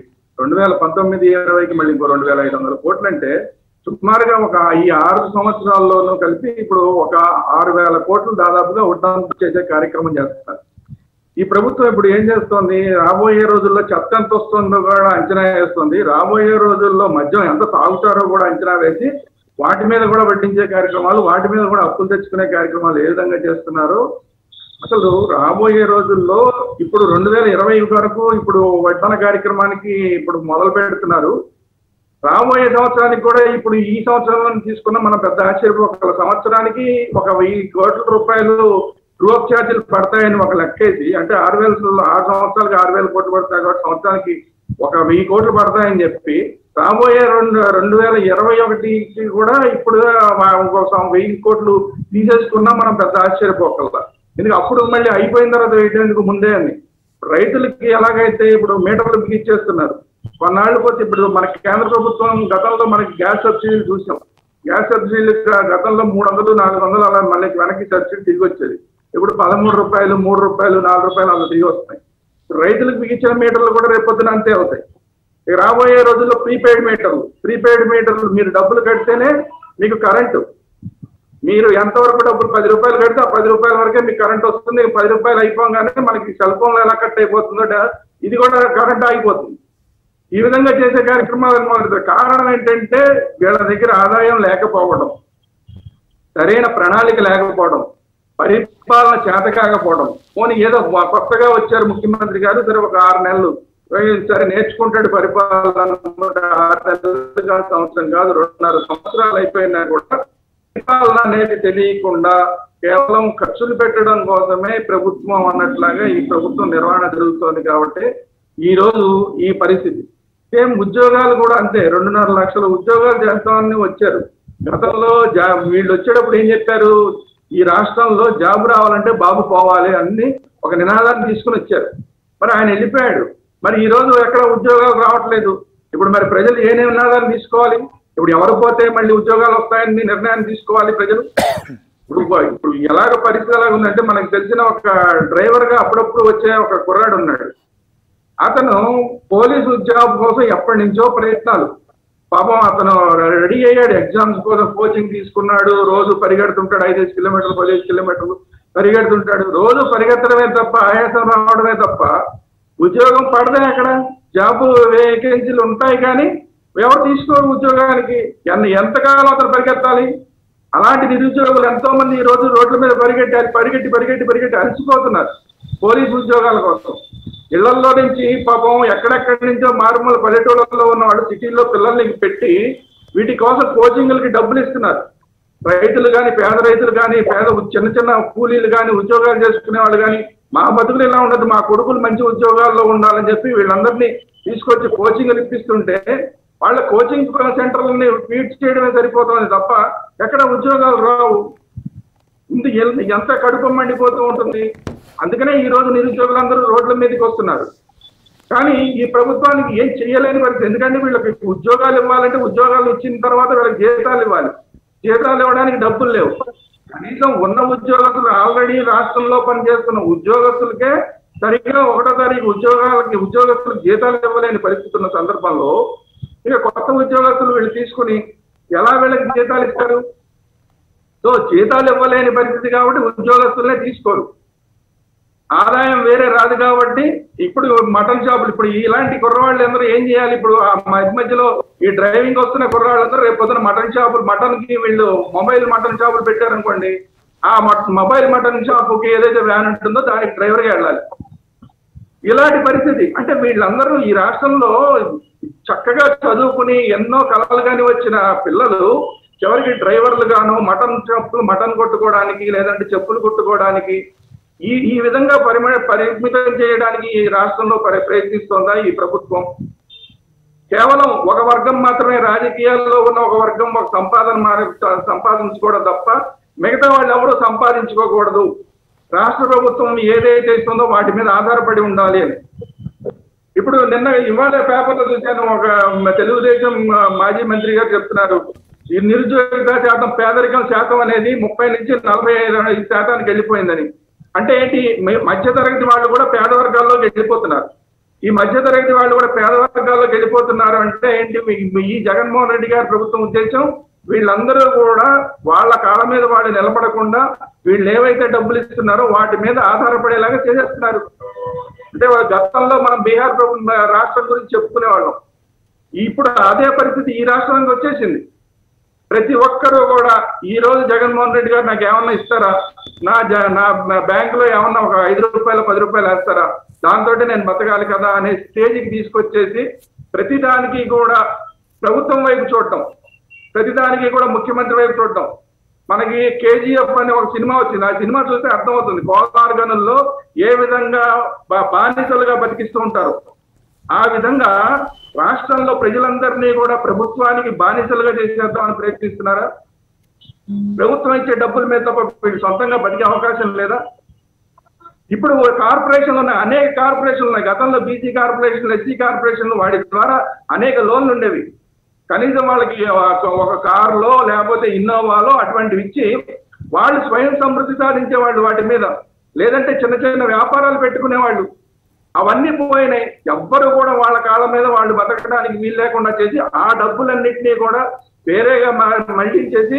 D: 2019-20కి మళ్ళీ ఇంకో 2,500 కోట్లు. అంటే సుమారుగా ఒక ఈ 6 సంవత్సరాల్లోనూ కలిపి ఇప్పుడు ఒక 6,000 కోట్లు దాదాపుగా ఉడ్డానం చేసే కార్యక్రమం చేస్తున్నారు. ఈ ప్రభుత్వం ఇప్పుడు ఏం చేస్తోంది, రాబోయే రోజుల్లో చెత్త ఎంత వస్తుందో కూడా అంచనా వేస్తుంది, రాబోయే రోజుల్లో మద్యం ఎంత తాగుతారో కూడా అంచనా వేసి వాటి మీద కూడా వడ్డించే కార్యక్రమాలు, వాటి మీద కూడా అప్పులు తెచ్చుకునే కార్యక్రమాలు ఏ విధంగా చేస్తున్నారు. అసలు రాబోయే రోజుల్లో ఇప్పుడు 2020 వరకు ఇప్పుడు వడ్డన కార్యక్రమానికి ఇప్పుడు మొదలు పెడుతున్నారు. రాబోయే సంవత్సరానికి కూడా ఇప్పుడు ఈ సంవత్సరంలో తీసుకున్న మనం పెద్ద ఆశ్చర్యపోక సంవత్సరానికి ఒక 1,000 కోట్ల రూపాయలు ట్రూ-అప్ ఛార్జీలు పడతాయని ఒక లెక్కేసి, అంటే 6 సంవత్సరాలకి 6,000 కోట్లు పడతాయి కాబట్టి సంవత్సరానికి ఒక 1,000 కోట్లు పడతాయని చెప్పి రాబోయే 2021కి కూడా ఇప్పుడు ఇంకొక 1,000 కోట్లు తీసేసుకున్నా మనం పెద్ద ఆశ్చర్యపోకల్లా. ఎందుకంటే అప్పుడు మళ్ళీ అయిపోయిన తర్వాత వేయడానికి ముందే అని రైతులకి ఎలాగైతే ఇప్పుడు మీటర్లు బిగించేస్తున్నారు. కొన్నాళ్ళు పోతే ఇప్పుడు మనకి కేంద్ర ప్రభుత్వం గతంలో మనకి గ్యాస్ సబ్సిడీలు చూసాం. గ్యాస్ సబ్సిడీలు గతంలో 300, 400 అలా మళ్ళీ వెనక్కి సబ్సిడీ తిరిగి వచ్చేది. ఇప్పుడు 13 రూపాయలు, 3 రూపాయలు, 4 రూపాయలు అలా తిరిగి వస్తున్నాయి. రైతులకు బిగించిన మీటర్లు కూడా రేపొద్దున అంతే అవుతాయి. రాబోయే రోజుల్లో ప్రీపెయిడ్ మీటర్లు మీరు డబ్బులు కడితేనే మీకు కరెంటు, మీరు ఎంతవరకు డబ్బులు 10 రూపాయలు కడితే ఆ 10 రూపాయల వరకే మీకు కరెంట్ వస్తుంది. 10 రూపాయలు అయిపోగానే మనకి సెల్ ఫోన్లో ఎలా కట్ అయిపోతుందో ఇది కూడా కరెంట్ ఆగిపోతుంది. ఈ విధంగా చేసే కార్యక్రమాలు మొదలుపెట్టారు. కారణం ఏంటంటే వీళ్ళ దగ్గర ఆదాయం లేకపోవడం, సరైన ప్రణాళిక లేకపోవడం, పరిపాలన చేత కాకపోవడం. పోనీ ఏదో కొత్తగా వచ్చారు ముఖ్యమంత్రి గారు, సరే ఒక 6 నెలలు సరే నేర్చుకుంటాడు పరిపాలన, 6 నెలలు కాదు, సంవత్సరం కాదు, 2.5 సంవత్సరాలు అయిపోయినా కూడా పరిపాలన అనేది తెలియకుండా కేవలం ఖర్చులు పెట్టడం కోసమే ప్రభుత్వం అన్నట్లాగా ఈ ప్రభుత్వం నిర్వహణ జరుగుతోంది. కాబట్టి ఈ రోజు ఈ పరిస్థితి. సేమ్ ఉద్యోగాలు కూడా అంతే, 2.5 లక్షల ఉద్యోగాలు చేస్తామని వచ్చారు. గతంలో వీళ్ళు వచ్చేటప్పుడు ఏం చెప్పారు, ఈ రాష్ట్రంలో జాబ్ రావాలంటే బాబు పోవాలి అన్ని ఒక నినాదాన్ని తీసుకుని వచ్చారు. మరి ఆయన వెళ్ళిపోయాడు. మరి ఈ రోజు ఎక్కడ ఉద్యోగాలు రావట్లేదు. ఇప్పుడు మరి ప్రజలు ఏ నినాదాన్ని తీసుకోవాలి? ఇప్పుడు ఎవరు పోతే మళ్ళీ ఉద్యోగాలు వస్తాయని నిర్ణయాన్ని తీసుకోవాలి ప్రజలు. ఇప్పుడు ఎలాగ పరిస్థితి ఎలాగ ఉందంటే, మనకు తెలిసిన ఒక డ్రైవర్ గా అప్పుడప్పుడు వచ్చే ఒక కుర్రాడు ఉన్నాడు. అతను పోలీసు ఉద్యోగం కోసం ఎప్పటి నుంచో ప్రయత్నాలు, పాపం అతను రెడీ అయ్యాడు, ఎగ్జామ్స్ కోసం కోచింగ్ తీసుకున్నాడు, రోజు పరిగెడుతుంటాడు, 5 కిలోమీటర్లు 15 కిలోమీటర్లు పరిగెడుతుంటాడు. రోజు పరిగెత్తడమే తప్ప, ఆయాసం రావడమే తప్ప ఉద్యోగం పడదే. అక్కడ జాబ్ వేకెన్సీలు ఉంటాయి కానీ ఎవరు తీసుకోరు ఉద్యోగానికి. ఎంతకాలం అతను పరిగెత్తాలి? అలాంటి నిరుద్యోగులు ఎంతో మంది ఈ రోజు రోడ్ల మీద పరిగెట్టి అలసిపోతున్నారు పోలీసు ఉద్యోగాల కోసం. ఇళ్లలో నుంచి పాపం ఎక్కడెక్కడి నుంచో మారుమూల పల్లెటూళ్ళలో ఉన్న వాళ్ళు సిటీల్లో పిల్లల్ని పెట్టి వీటి కోసం కోచింగ్లకి డబ్బులు ఇస్తున్నారు. రైతులు కానీ, పేద రైతులు కానీ, చిన్న చిన్న కూలీలు కానీ, ఉద్యోగాలు చేసుకునే వాళ్ళు కానీ, మా బతుకులు ఇలా ఉండదు, మా కొడుకులు మంచి ఉద్యోగాల్లో ఉండాలని చెప్పి వీళ్ళందరినీ తీసుకొచ్చి కోచింగ్లు ఇప్పిస్తుంటే వాళ్ళ కోచింగ్ సెంటర్లని ఫీడ్ చేయడమే సరిపోతుంది తప్ప ఎక్కడ ఉద్యోగాలు రావు. ఎంత కడుపు మండిపోతూ ఉంటుంది. అందుకనే ఈ రోజు నిరుద్యోగులందరూ రోడ్ల మీదకి వస్తున్నారు. కానీ ఈ ప్రభుత్వానికి ఏం చేయలేని పరిస్థితి. ఎందుకంటే వీళ్ళకి ఉద్యోగాలు ఇవ్వాలంటే ఉద్యోగాలు ఇచ్చిన తర్వాత వీళ్ళకి జీతాలు ఇవ్వాలి. జీతాలు ఇవ్వడానికి డబ్బులు లేవు. కనీసం ఉన్న ఉద్యోగస్తులు, ఆల్రెడీ రాష్ట్రంలో పనిచేస్తున్న ఉద్యోగస్తులకే సరిగ్గా 1వ తారీఖు ఉద్యోగస్తులకు జీతాలు ఇవ్వలేని పరిస్థితి ఉన్న సందర్భంలో ఇక కొత్త ఉద్యోగస్తులు వీళ్ళు తీసుకుని ఎలా వీళ్ళకి జీతాలు ఇస్తారు? సో జీతాలు ఇవ్వలేని పరిస్థితి కాబట్టి ఉద్యోగస్తులనే తీసుకోరు. ఆదాయం వేరే రాదు కాబట్టి ఇప్పుడు మటన్ షాపులు, ఇప్పుడు ఇలాంటి కుర్రవాళ్ళు అందరూ ఏం చేయాలి? ఇప్పుడు మధ్యలో ఈ డ్రైవింగ్ వస్తున్న కుర్రవాళ్ళందరూ రేపు పొద్దున మటన్ షాపులు, మటన్ కి వీళ్ళు మొబైల్ మటన్ షాపులు పెట్టారనుకోండి, ఆ మొబైల్ మటన్ షాపుకి ఏదైతే వ్యాన్ ఉంటుందో దానికి డ్రైవర్గా వెళ్ళాలి. ఇలాంటి పరిస్థితి అంటే వీళ్ళందరూ ఈ రాష్ట్రంలో చక్కగా చదువుకుని ఎన్నో కళలు కాని వచ్చిన పిల్లలు చివరికి డ్రైవర్లు గాను మటన్ షాపులు మటన్ కొట్టుకోవడానికి లేదంటే చెప్పులు కొట్టుకోవడానికి ఈ విధంగా పరిమితం చేయడానికి ఈ రాష్ట్రంలో ప్రయత్నిస్తోందా ఈ ప్రభుత్వం? కేవలం ఒక వర్గం మాత్రమే, రాజకీయాల్లో ఉన్న ఒక వర్గం ఒక సంపాదించుకోవడం తప్ప మిగతా వాళ్ళు ఎవరు సంపాదించుకోకూడదు. రాష్ట్ర ప్రభుత్వం ఏదైతే ఇస్తుందో వాటి మీద ఆధారపడి ఉండాలి అని. ఇప్పుడు ఇవాళ పేపర్లో చూశాను, ఒక తెలుగుదేశం మాజీ మంత్రి గారు చెప్తున్నారు, ఈ నిరుద్యోగ శాతం, పేదరికం శాతం అనేది 30 నుంచి 45% వెళ్ళిపోయిందని. అంటే ఏంటి? మధ్యతరగతి వాళ్ళు కూడా పేద వర్గాల్లోకి వెళ్ళిపోతున్నారు. ఈ మధ్యతరగతి వాళ్ళు కూడా పేద వర్గాల్లోకి వెళ్ళిపోతున్నారు అంటే ఏంటి? ఈ జగన్మోహన్ రెడ్డి గారి ప్రభుత్వం ఉద్దేశం వీళ్ళందరూ కూడా వాళ్ళ కాళ్ళ మీద వాళ్ళు నిలబడకుండా వీళ్ళు ఏవైతే డబ్బులు ఇస్తున్నారో వాటి మీద ఆధారపడేలాగా చేసేస్తున్నారు. అంటే గతంలో మనం బీహార్ రాష్ట్రం గురించి చెప్పుకునేవాళ్ళం. ఇప్పుడు అదే పరిస్థితి ఈ రాష్ట్రానికి వచ్చేసింది. ప్రతి ఒక్కరూ కూడా ఈ రోజు జగన్మోహన్ రెడ్డి గారు నాకు ఏమన్నా ఇస్తారా, నా బ్యాంకులో ఏమన్నా ఒక 5 రూపాయలు 10 రూపాయలు వేస్తారా, దాంతో నేను బతకాలి కదా అనే స్టేజ్కి తీసుకొచ్చేసి ప్రతిదానికి కూడా ప్రభుత్వం వైపు చూడటం, ప్రతిదానికి కూడా ముఖ్యమంత్రి వైపు చూడటం. మనకి కేజీఎఫ్ అనే ఒక సినిమా వచ్చింది, ఆ సినిమా చూస్తే అర్థమవుతుంది కోలార్ గనుల్లో ఏ విధంగా బానిసలుగా బతికిస్తూ ఉంటారు. ఆ విధంగా రాష్ట్రంలో ప్రజలందరినీ కూడా ప్రభుత్వానికి బానిసలుగా చేసేద్దామని ప్రయత్నిస్తున్నారా? ప్రభుత్వం ఇచ్చే డబ్బుల మీద తప్ప వీళ్ళు సొంతంగా బతికే అవకాశం లేదా? ఇప్పుడు కార్పొరేషన్లు ఉన్నాయి, అనేక కార్పొరేషన్లు ఉన్నాయి. గతంలో బీసీ కార్పొరేషన్లు, ఎస్సీ కార్పొరేషన్లు, వాటి ద్వారా అనేక లోన్లు ఉండేవి. కనీసం వాళ్ళకి ఒక కారులో లేకపోతే ఇన్నోవాలో అటువంటివి ఇచ్చి వాళ్ళు స్వయం సమృద్ధి సాధించేవాళ్ళు వాటి మీద, లేదంటే చిన్న చిన్న వ్యాపారాలు పెట్టుకునేవాళ్ళు. అవన్నీ పోయినాయి. ఎవ్వరు కూడా వాళ్ళ కాళ్ళ మీద వాళ్ళు బతకడానికి వీలు లేకుండా చేసి ఆ డబ్బులన్నింటినీ కూడా వేరేగా మళ్లించేసి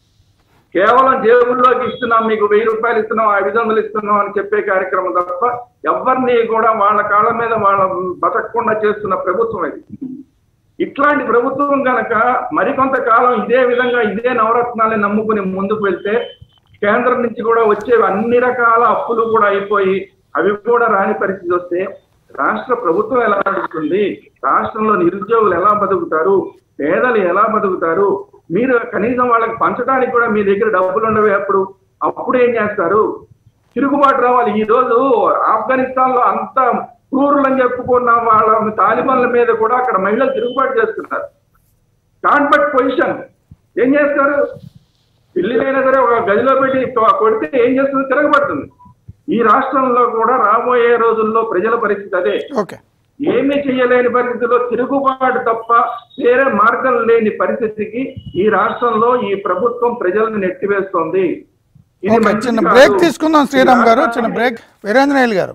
D: కేవలం జేబుల్లోకి ఇస్తున్నాం, మీకు 1000 రూపాయలు ఇస్తున్నాం, 500 ఇస్తున్నాం అని చెప్పే కార్యక్రమం తప్ప ఎవరిని కూడా వాళ్ళ కాళ్ళ మీద వాళ్ళ బతకకుండా చేస్తున్న ప్రభుత్వం ఇది. ఇట్లాంటి ప్రభుత్వం కనుక మరికొంతకాలం ఇదే విధంగా ఇదే నవరత్నాలని నమ్ముకుని ముందుకు వెళ్తే కేంద్రం నుంచి కూడా వచ్చేవి అన్ని రకాల అప్పులు కూడా అయిపోయి అవి కూడా రాని పరిస్థితి వస్తే రాష్ట్ర ప్రభుత్వం ఎలా నడుస్తుంది? రాష్ట్రంలో నిరుద్యోగులు ఎలా బతుకుతారు? పేదలు ఎలా బతుకుతారు? మీరు కనీసం వాళ్ళకి పంచడానికి కూడా మీ దగ్గర డబ్బులు ఉండవే. అప్పుడు ఏం చేస్తారు? తిరుగుబాటు రావాలి. ఈ రోజు ఆఫ్ఘనిస్తాన్ లో అంత క్రూరులు అని చెప్పుకున్న వాళ్ళ తాలిబాన్ల మీద కూడా అక్కడ మహిళలు తిరుగుబాటు చేస్తున్నారు. కాన్ఫ్లిక్ట్ పొజిషన్ ఏం చేస్తారు? పిల్లినైనా సరే ఒక గదిలో పెట్టి కొడితే ఏం చేస్తుంది? తిరగబడుతుంది. ఈ రాష్ట్రంలో కూడా రాబోయే రోజుల్లో ప్రజల పరిస్థితి అదే. ఏమీ చేయలేని పరిస్థితిలో తిరుగుబాటు తప్ప వేరే మార్గం లేని పరిస్థితికి ఈ రాష్ట్రంలో ఈ ప్రభుత్వం ప్రజలను నెట్టివేస్తోంది.
A: చిన్న బ్రేక్ తీసుకుందాం శ్రీరామ్ గారు, చిన్న బ్రేక్. వీరేంద్రనాయల్ గారు,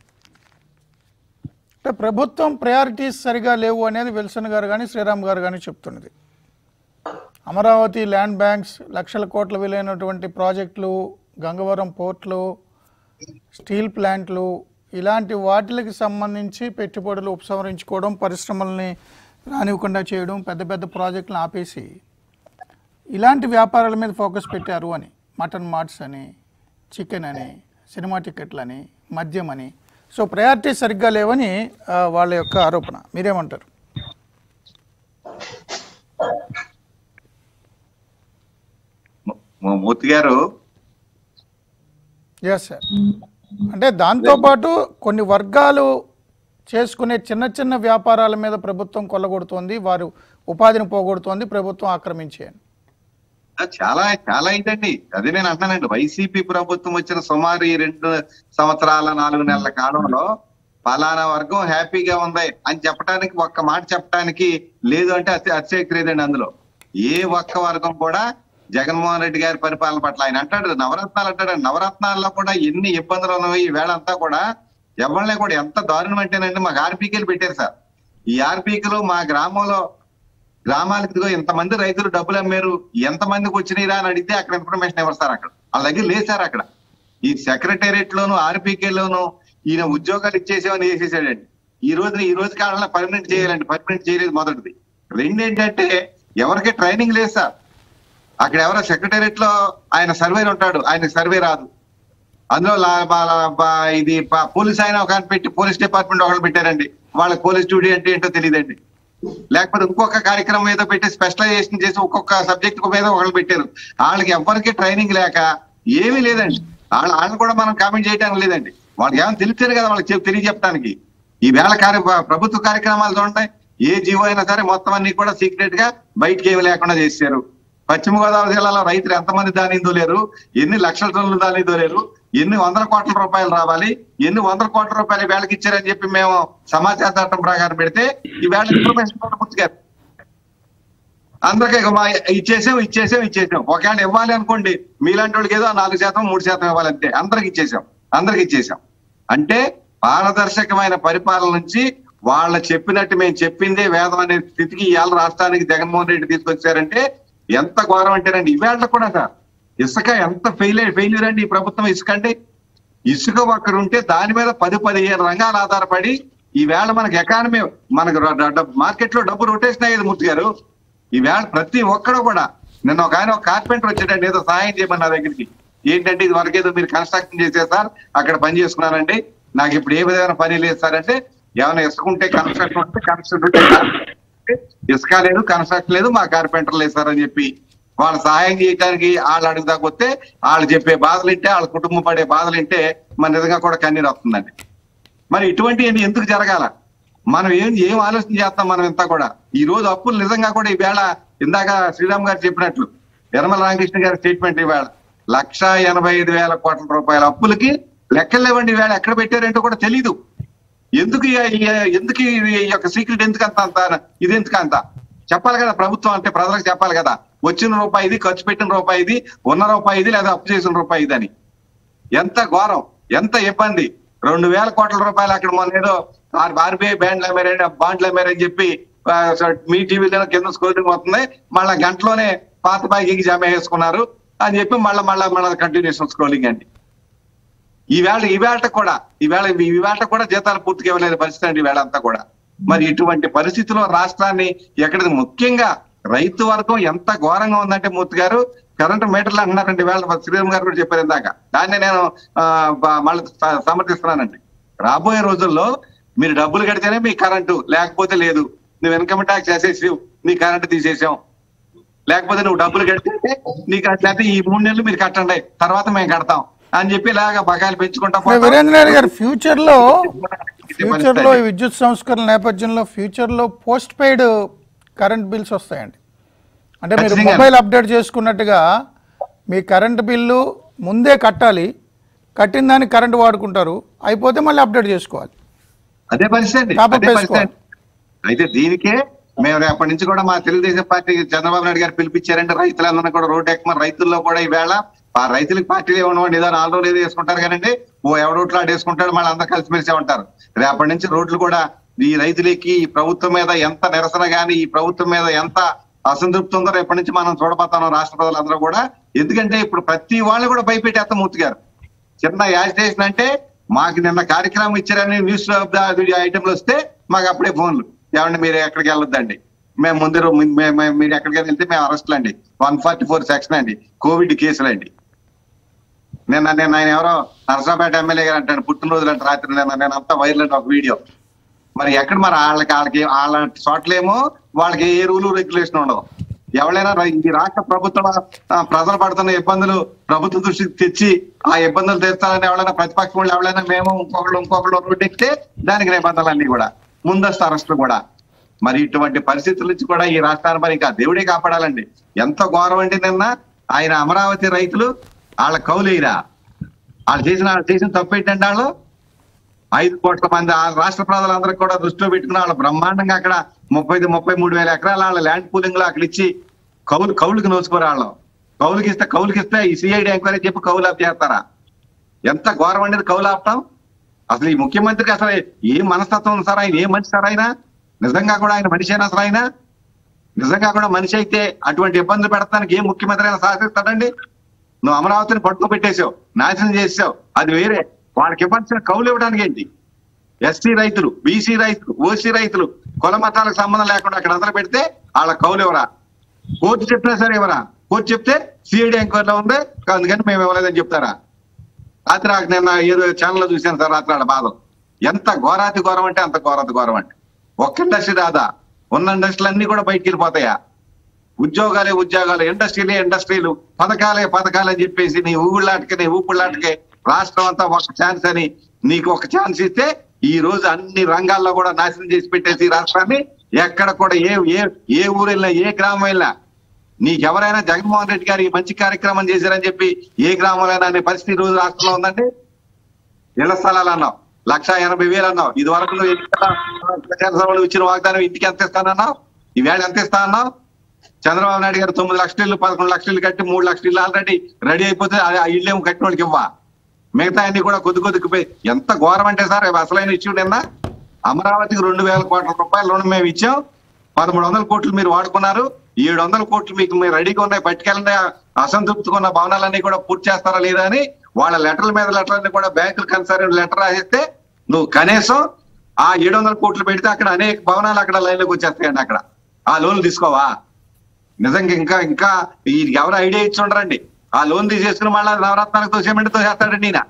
A: అంటే ప్రభుత్వం ప్రయారిటీస్ సరిగా లేవు అనేది విల్సన్ గారు కానీ శ్రీరామ్ గారు కానీ చెప్తున్నది. అమరావతి ల్యాండ్ బ్యాంక్స్, లక్షల కోట్ల విలువైనటువంటి ప్రాజెక్టులు, గంగవరం పోర్ట్లు, స్టీల్ ప్లాంట్లు, ఇలాంటి వాటికి సంబంధించి పెట్టుబడులు ఉపసంహరించుకోవడం, పరిశ్రమల్ని రానివ్వకుండా చేయడం, పెద్ద పెద్ద ప్రాజెక్టులను ఆపేసి ఇలాంటి వ్యాపారాల మీద ఫోకస్ పెట్టారు అని, మటన్ మార్ట్స్ అని, చికెన్ అని, సినిమా టికెట్లని, మద్యం అని. సో ప్రయారిటీస్ సరిగ్గా లేవని వాళ్ళ యొక్క ఆరోపణ. మీరేమంటారు?
B: మూర్తి గారు,
A: ఎస్ సార్. అంటే దాంతోపాటు కొన్ని వర్గాలు చేసుకునే చిన్న చిన్న వ్యాపారాల మీద ప్రభుత్వం కొల్లగొడుతోంది, వారు ఉపాధిని పోగొడుతోంది, ప్రభుత్వం ఆక్రమించేయండి.
B: చాలా చాలా ఇదండి. అదే నేను అంటానండి, వైసీపీ ప్రభుత్వం వచ్చిన సుమారు 2 సంవత్సరాల 4 నెలల కాలంలో పలానా వర్గం హ్యాపీగా ఉంది అని చెప్పడానికి, ఒక్క మాట చెప్పడానికి లేదు అంటే అతిశయక్తి లేదండి. అందులో ఏ ఒక్క వర్గం కూడా జగన్మోహన్ రెడ్డి గారి పరిపాలన పట్ల, ఆయన అంటాడు నవరత్నాలు అంటాడు, నవరత్నాల్లో కూడా ఎన్ని ఇబ్బందులు ఉన్నవి. ఈ వేళంతా కూడా ఎవరినే కూడా ఎంత దారుణం అంటేనండి మాకు ఆర్పీకేలు పెట్టారు సార్. ఈ ఆర్పీకేలో మా గ్రామాలకు ఇంతమంది రైతులు డబ్బులు అమ్మారు, ఎంతమందికి వచ్చినాయిరా అని అడిగితే అక్కడ ఇన్ఫర్మేషన్ ఎవరు సార్? అక్కడ వాళ్ళ దగ్గర లేదు సార్. అక్కడ ఈ సెక్రటేరియట్ లోను ఆర్పీకేలోను ఈయన ఉద్యోగాలు ఇచ్చేసేవని వేసేసాడండి. ఈ రోజు కాలంలో పర్మనెంట్ చేయాలండి, పర్మనెంట్ చేయలేదు మొదటిది. రెండేంటంటే ఎవరికి ట్రైనింగ్ లేదు సార్. అక్కడ ఎవరో సెక్రటేరియట్ లో ఆయన సర్వేర్ ఉంటాడు, ఆయన సర్వే రాదు. అందులో ఇది పోలీస్ ఆయన ఒక పెట్టి పోలీస్ డిపార్ట్మెంట్ ఒకళ్ళు పెట్టారండి, వాళ్ళకి పోలీస్ డ్యూటీ అంటే ఏంటో తెలియదండి. లేకపోతే ఇంకొక కార్యక్రమం ఏదో పెట్టి స్పెషలైజేషన్ చేసి ఒక్కొక్క సబ్జెక్ట్ మీద ఒకళ్ళు పెట్టారు. వాళ్ళకి ఎవరికి ట్రైనింగ్ లేక ఏమీ లేదండి. వాళ్ళని కూడా మనం కామెంట్ చేయడానికి లేదండి. వాళ్ళకి ఏమైనా తెలిసారు కదా వాళ్ళకి తెలియజెప్పడానికి. ఈ వేళ ప్రభుత్వ కార్యక్రమాలు ఉంటాయి, ఏ జీవో అయినా సరే మొత్తం అన్ని కూడా సీక్రెట్ గా బయటకి ఏమి లేకుండా చేశారు. పశ్చిమ గోదావరి జిల్లాలో రైతులు ఎంతమంది దానిందో లేరు, ఎన్ని లక్షల టన్నులు దానిందో లేరు, ఎన్ని వందల కోట్ల రూపాయలు రావాలి, ఎన్ని వందల కోట్ల రూపాయలు వేళకి ఇచ్చారని చెప్పి మేము సమాచార చట్టం ప్రకారం పెడితే ఈ వేళ ఇన్ఫర్మేషన్ పుట్టుగారు అందరికీ ఇచ్చేసాం. ఒకవేళ ఇవ్వాలి అనుకోండి, మీలాంటి వాళ్ళకి ఏదో 4%, 3% ఇవ్వాలంటే అందరికి ఇచ్చేసాం. అంటే పారదర్శకమైన పరిపాలన నుంచి వాళ్ళ చెప్పినట్టు మేము చెప్పిందే వేదం అనే స్థితికి ఇవాళ రాష్ట్రానికి జగన్మోహన్ రెడ్డి తీసుకొచ్చారంటే ఎంత ఘోరం అంటేనండి. ఈవేళ కూడా సార్ ఇసుక ఎంత ఫెయిల్యూర్ అండి ఈ ప్రభుత్వం. ఇసుక అంటే ఇసుక ఒక్కరు ఉంటే దాని మీద 10-15 రంగాలు ఆధారపడి ఈవేళ మనకి ఎకానమీ, మనకు మార్కెట్ లో డబ్బు రొటేషన్ అయ్యేది. మూర్తి గారు ఈవేళ ప్రతి ఒక్కడు కూడా, నిన్న ఒక కార్పెంటర్ వచ్చాడండి, ఏదో సహాయం చేయమని నా దగ్గరికి. ఏంటంటే ఇది వరకు ఏదో మీరు కన్స్ట్రక్షన్ చేసే సార్, అక్కడ పని చేసుకున్నానండి, నాకు ఇప్పుడు ఏ విధమైన పని లేదు సార్ అంటే, ఏమైనా ఇసుక ఉంటే కన్స్ట్రక్షన్ ఉంటే ఇసుక లేదు, కన్స్ట్రక్షన్ లేదు, మా కార్పెంటర్ లేదు సార్ అని చెప్పి వాళ్ళు సహాయం చేయడానికి వాళ్ళు అడుగుదాకొస్తే వాళ్ళు చెప్పే బాధలు వింటే, వాళ్ళ కుటుంబం పడే బాధలు వింటే మన నిజంగా కూడా కన్నీరు వస్తుందండి. మరి ఇటువంటివన్నీ ఎందుకు జరగాల? మనం ఏం ఆలోచన చేస్తాం మనం ఇంతా కూడా. ఈ రోజు అప్పులు నిజంగా కూడా ఈవేళ ఇందాక శ్రీరామ్ గారు చెప్పినట్లు యనమల రామకృష్ణ గారి స్టేట్మెంట్ ఈవేళ 1,85,000 కోట్ల రూపాయల అప్పులకి లెక్కలు లేవండి. ఈవేళ ఎక్కడ పెట్టారంటో కూడా తెలీదు. ఎందుకు ఈ యొక్క సీక్రెట్ ఎందుకు అంత చెప్పాలి కదా ప్రభుత్వం అంటే, ప్రజలకు చెప్పాలి కదా. వచ్చిన రూపాయి ఇది, ఖర్చు పెట్టిన రూపాయి ఇది, ఉన్న రూపాయి ఇది, లేదా అప్పు చేసిన రూపాయి ఇది అని. ఎంత ఘోరం, ఎంత ఇబ్బంది. 2,000 కోట్ల రూపాయలు అక్కడ మొన్న ఏదో ఆర్బీఐ బాండ్లు అమ్మారని చెప్పి మీ టీవీలో కింద స్కోరింగ్ వస్తుంది, మళ్ళా గంటలోనే పాత బాకీకి జమ వేసుకున్నారు అని చెప్పి మళ్ళా కంటిన్యూషన్ స్క్రోలింగ్ అండి. ఈవేళ కూడా జీతాలు పూర్తిగా ఇవ్వలేని పరిస్థితి అండి ఈవేళ అంతా కూడా. మరి ఇటువంటి పరిస్థితుల్లో రాష్ట్రాన్ని ఎక్కడ ముఖ్యంగా రైతు వర్గం ఎంత ఘోరంగా ఉందంటే మూర్తి గారు, కరెంటు మీటర్లు అంటున్నారండి. వేళ శ్రీరామ్ గారు కూడా చెప్పారు ఇందాక, దాన్ని నేను మళ్ళీ సమర్థిస్తున్నానండి. రాబోయే రోజుల్లో మీరు డబ్బులు కడితేనే మీ కరెంటు, లేకపోతే లేదు. నువ్వు ఇన్కమ్ ట్యాక్స్ వేసేసి నీ కరెంటు తీసేసాం, లేకపోతే నువ్వు డబ్బులు కడితే నీకు లేకపోతే ఈ 3 నెలలు మీరు కట్టండి, తర్వాత మేము కడతాం అని చెప్పి ఇలాగా బకాయిలు పెంచుకుంటాం.
A: వీరేంద్ర గారు ఫ్యూచర్ లో ఈ విద్యుత్ సంస్కరణ నేపథ్యంలో ఫ్యూచర్ లో పోస్ట్ పెయిడ్ కరెంట్ బిల్స్ వస్తాయండి. అంటే మీరు మొబైల్ అప్డేట్ చేసుకున్నట్టుగా మీ కరెంట్ బిల్లు ముందే కట్టాలి, కట్టిన దానికి కరెంట్ వాడుకుంటారు, అయిపోతే మళ్ళీ అప్డేట్ చేసుకోవాలి.
B: అదే పరిస్థితి. అయితే దీనికే మేము రేపటి నుంచి కూడా మా తెలుగుదేశం పార్టీ చంద్రబాబు నాయుడు గారు పిలిపించారంటే రైతులందరూ కూడా రోడ్డు ఎక్కమని, రైతుల్లో కూడా ఈవేళ రైతులకు పార్టీలు ఏమన్నా ఏదో 4 రోజులు ఏదో వేసుకుంటారు కానండి, ఎవడోట్లు ఆడేసుకుంటాడు, మళ్ళీ అందరూ కలిసిమెలిసే ఉంటారు. రేపటి నుంచి రోడ్లు కూడా ఈ రైతులకి ఈ ప్రభుత్వం మీద ఎంత నిరసన గాని, ఈ ప్రభుత్వం మీద ఎంత అసంతృప్తి ఉందో రేపటి నుంచి మనం చూడబోతాం రాష్ట్ర ప్రజలందరూ కూడా. ఎందుకంటే ఇప్పుడు ప్రతి వాళ్ళు కూడా భయపెట్టేస్తాం మూర్తి గారు. చిన్న యాజిటేషన్ అంటే మాకు నిన్న కార్యక్రమం ఇచ్చారని న్యూస్ ఐటెంలు వస్తే మాకు అప్పుడే ఫోన్లు, ఏమంటే మీరు ఎక్కడికి వెళ్ళొద్దండి, మేము మీరు ఎక్కడికి వెళ్తే మేము అరెస్టులు అండి, 144 సెక్షన్ అండి, కోవిడ్ కేసులు అండి. నేను ఆయన ఎవరో నరసాపేట ఎమ్మెల్యే గారు అంటాను పుట్టినరోజులు అంటే రాత్రి నేను అంతా వైరల్ అంటే ఒక వీడియో. మరి ఎక్కడ మరి వాళ్ళ చోట్లేమో వాళ్ళకి ఏ రూలు రెగ్యులేషన్ ఉండవు. ఎవరైనా ఈ రాష్ట్ర ప్రభుత్వం ప్రజలు పడుతున్న ఇబ్బందులు ప్రభుత్వ దృష్టికి తెచ్చి ఆ ఇబ్బందులు తీర్చాలని ఎవరైనా ప్రతిపక్షం వాళ్ళు ఎవరైనా మేము ఇంకొకళ్ళు రోడ్డు ఎక్కితే దానికి నిబంధనలన్నీ కూడా ముందస్తు అరెస్టులు కూడా. మరి ఇటువంటి పరిస్థితుల నుంచి కూడా ఈ రాష్ట్రాన్ని మరి ఇంకా దేవుడే కాపాడాలండి. ఎంత ఘోరం అంటే నిన్న ఆయన అమరావతి రైతులు వాళ్ళ కౌలేరా, వాళ్ళు చేసిన తప్పు ఏంటంటే వాళ్ళు 5 కోట్ల మంది రాష్ట్ర ప్రజలందరికీ కూడా దృష్టిలో పెట్టుకుని వాళ్ళు బ్రహ్మాండంగా అక్కడ 33,000 ఎకరాల వాళ్ళ ల్యాండ్ పూలింగ్ లో అక్కడ ఇచ్చి కౌలుకి నోచుకోరు. వాళ్ళు కౌలుకి ఇస్తే ఈ సిఐడి ఎంక్వైరీ చెప్పి కౌలు ఆఫ్ చేస్తారా? ఎంత ఘోరం అనేది కౌలు ఆపటం. అసలు ఈ ముఖ్యమంత్రికి అసలు ఏ మనస్తత్వం ఉంది సార్? ఆయన ఏ మనిషి సార్? ఆయన నిజంగా కూడా ఆయన మనిషి అయినా అసలు ఆయన నిజంగా కూడా మనిషి అయితే అటువంటి ఇబ్బందులు పెడతానికి ఏ ముఖ్యమంత్రి అయినా సాధిస్తాడండి? నువ్వు అమరావతిని పట్టుకు పెట్టేశావు, నాశనం చేసావు, అది వేరే. వాళ్ళకి ఇవ్వాల్సిన కౌలు ఇవ్వడానికి ఏంటి? ఎస్సీ రైతులు, బీసీ రైతులు, ఓసీ రైతులు కుల మతాలకు సంబంధం లేకుండా అక్కడ అందరూ పెడితే వాళ్ళ కౌలు ఎవరా? కోర్టు చెప్పినా సరే ఎవరా? కోర్టు చెప్తే సిఐడి ఎంక్వైరీలో ఉంది అందుకని మేము ఇవ్వలేదని చెప్తారా? రాత్రి నిన్న ఏదో ఛానల్లో చూశాను సార్, రాత్రి ఆడ బాధ ఎంత ఘోరాతి ఘోరం అంటే అంత ఘోరాతి ఘోరం అంటే. ఒక్క ఇండస్ట్రీ రాదా? ఉన్న ఇండస్ట్రీలు అన్ని కూడా బయటికి వెళ్ళిపోతాయా? ఉద్యోగాలే ఉద్యోగాలు, ఇండస్ట్రీలు, పథకాలే పథకాలు అని చెప్పేసి నీ ఊపుళ్ళాటకే రాష్ట్రం అంతా ఒక ఛాన్స్ అని నీకు ఒక ఛాన్స్ ఇస్తే ఈ రోజు అన్ని రంగాల్లో కూడా నాశనం చేసి పెట్టేసి రాష్ట్రాన్ని. ఎక్కడ కూడా ఏ ఊరు వెళ్ళినా, ఏ గ్రామం వెళ్ళినా నీకెవరైనా జగన్మోహన్ రెడ్డి గారు ఈ మంచి కార్యక్రమం చేశారని చెప్పి ఏ గ్రామంలో అనే పరిస్థితి ఈ రోజు రాష్ట్రంలో ఉందండి. ఇళ్ల స్థలాలు అన్నావు 1,80,000 అన్నావు. ఇది వరకు ప్రచార సభలు ఇచ్చిన వాగ్దానం ఇంటికి ఎంత ఇస్తానన్నావు, ఈవేళ ఎంత ఇస్తా అన్నావు? చంద్రబాబు నాయుడు గారు 9 లక్షల ఇల్లు 11 లక్షల ఇల్లు కట్టి 3 లక్షల ఇల్లు ఆల్రెడీ రెడీ అయిపోతే ఆ ఇల్లు ఏమో కట్టిన వాళ్ళకి ఇవ్వా, మిగతా అన్ని కూడా కొద్దిపోయి ఎంత ఘోరం అంటే సార్ అసలైన ఇష్యూ నిన్న అమరావతికి 2,000 కోట్ల రూపాయలు రుణం మేము ఇచ్చాం, 1,300 కోట్లు మీరు వాడుకున్నారు, 700 కోట్లు మీకు మీరు రెడీగా ఉన్నాయి, పట్టుకెళ్ళండి. అసంతృప్తిగా ఉన్న భవనాలన్నీ కూడా పూర్తి చేస్తారా లేదా అని వాళ్ళ లెటర్ల మీద లెటర్లన్నీ కూడా బ్యాంకులు కన్సర్న్ లెటర్ రాసిస్తే నువ్వు కనీసం ఆ 700 కోట్లు పెడితే అక్కడ అనేక భవనాలు అక్కడ లైన్లోకి వచ్చేస్తాయండి. అక్కడ ఆ లోన్లు తీసుకోవా? నిజంగా ఇంకా ఈ ఎవరు ఐడియా ఇచ్చి ఉండరండి. ఆ లోన్ తీసేసుకుని మళ్ళీ నవరత్నాలతో సిమెంట్తో చేస్తాడండి ఈయన.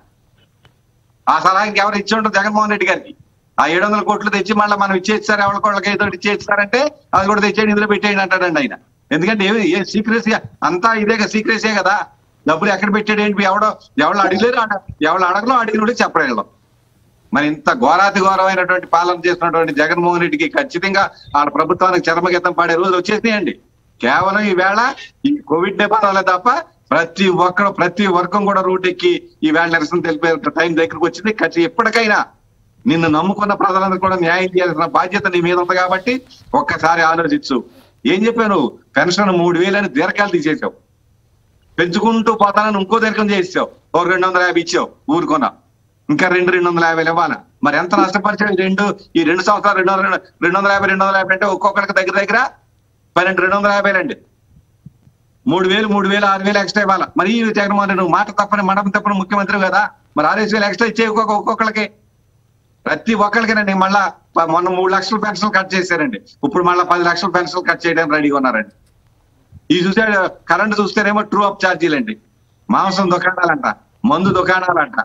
B: ఆ సలహా ఇంకెవరు ఇచ్చి ఉండరు జగన్మోహన్ రెడ్డి గారికి. ఆ 700 కోట్లు తెచ్చి మళ్ళీ మనం ఇచ్చేస్తారు, ఎవరికోళ్ళకి ఏదో ఇచ్చేస్తారంటే అది కూడా తెచ్చేయండి, ఇందులో పెట్టేయండి అంటాడండి ఆయన. ఎందుకంటే ఏ సీక్రెసీ అంతా ఇదే సీక్రెసీ కదా. డబ్బులు ఎక్కడ పెట్టాడు ఏంటి? ఎవరు అడిగలేరు, ఎవరు అడగలో అడిగినోడు చెప్పలేదు. మరి ఇంత ఘోరాతి ఘోరమైనటువంటి పాలన చేస్తున్నటువంటి జగన్మోహన్ రెడ్డికి ఖచ్చితంగా ఆడ ప్రభుత్వానికి చర్మగీతం పాడే రోజులు వచ్చేసినాయండి. కేవలం ఈవేళ ఈ కోవిడ్ నేపథ్యంలో తప్ప ప్రతి వర్గం కూడా రోడ్డు ఎక్కి ఈవేళ నిరసన తెలిపే టైం దగ్గరకు వచ్చింది. ఎప్పటికైనా నిన్ను నమ్ముకున్న ప్రజలందరూ కూడా న్యాయం చేయాల్సిన బాధ్యత నీ మీద ఉంది కాబట్టి ఒక్కసారి ఆలోచించు. ఏం చెప్పాను? పెన్షన్ 3,000 అని దీర్ఘాలు తీసేసావు, పెంచుకుంటూ పోతానని ఇంకో దీర్ఘం చేసావు, 250 ఇచ్చావు ఊరుకున్నా, ఇంకా 250 ఇవ్వాలా? మరి ఎంత నష్టపరిచావు ఈ 2 సంవత్సరాలు? 250 అంటే ఒక్కొక్కరికి దగ్గర 250 అండి. 3,000 6,000 ఎక్స్ట్రా ఇవ్వాలా? మరి ఈ జగన్మోహన్ రెడ్డి నువ్వు మాట తప్పని మడం తప్పని ముఖ్యమంత్రి కదా, మరి 6,000 ఎక్స్ట్రా ఇచ్చే ఒక్కొక్కరికి ప్రతి ఒక్కరికినండి. మళ్ళా మొన్న 3 లక్షల పెన్షన్ కట్ చేశారండి, ఇప్పుడు మళ్ళీ 10 లక్షల పెన్షన్ కట్ చేయడానికి రెడీగా ఉన్నారండి. ఈ చూసే కరెంట్ చూస్తేనేమో ట్రూ అప్ ఛార్జీలు అండి, మాంసం దుకాణాలంట, మందు దుకాణాలంట.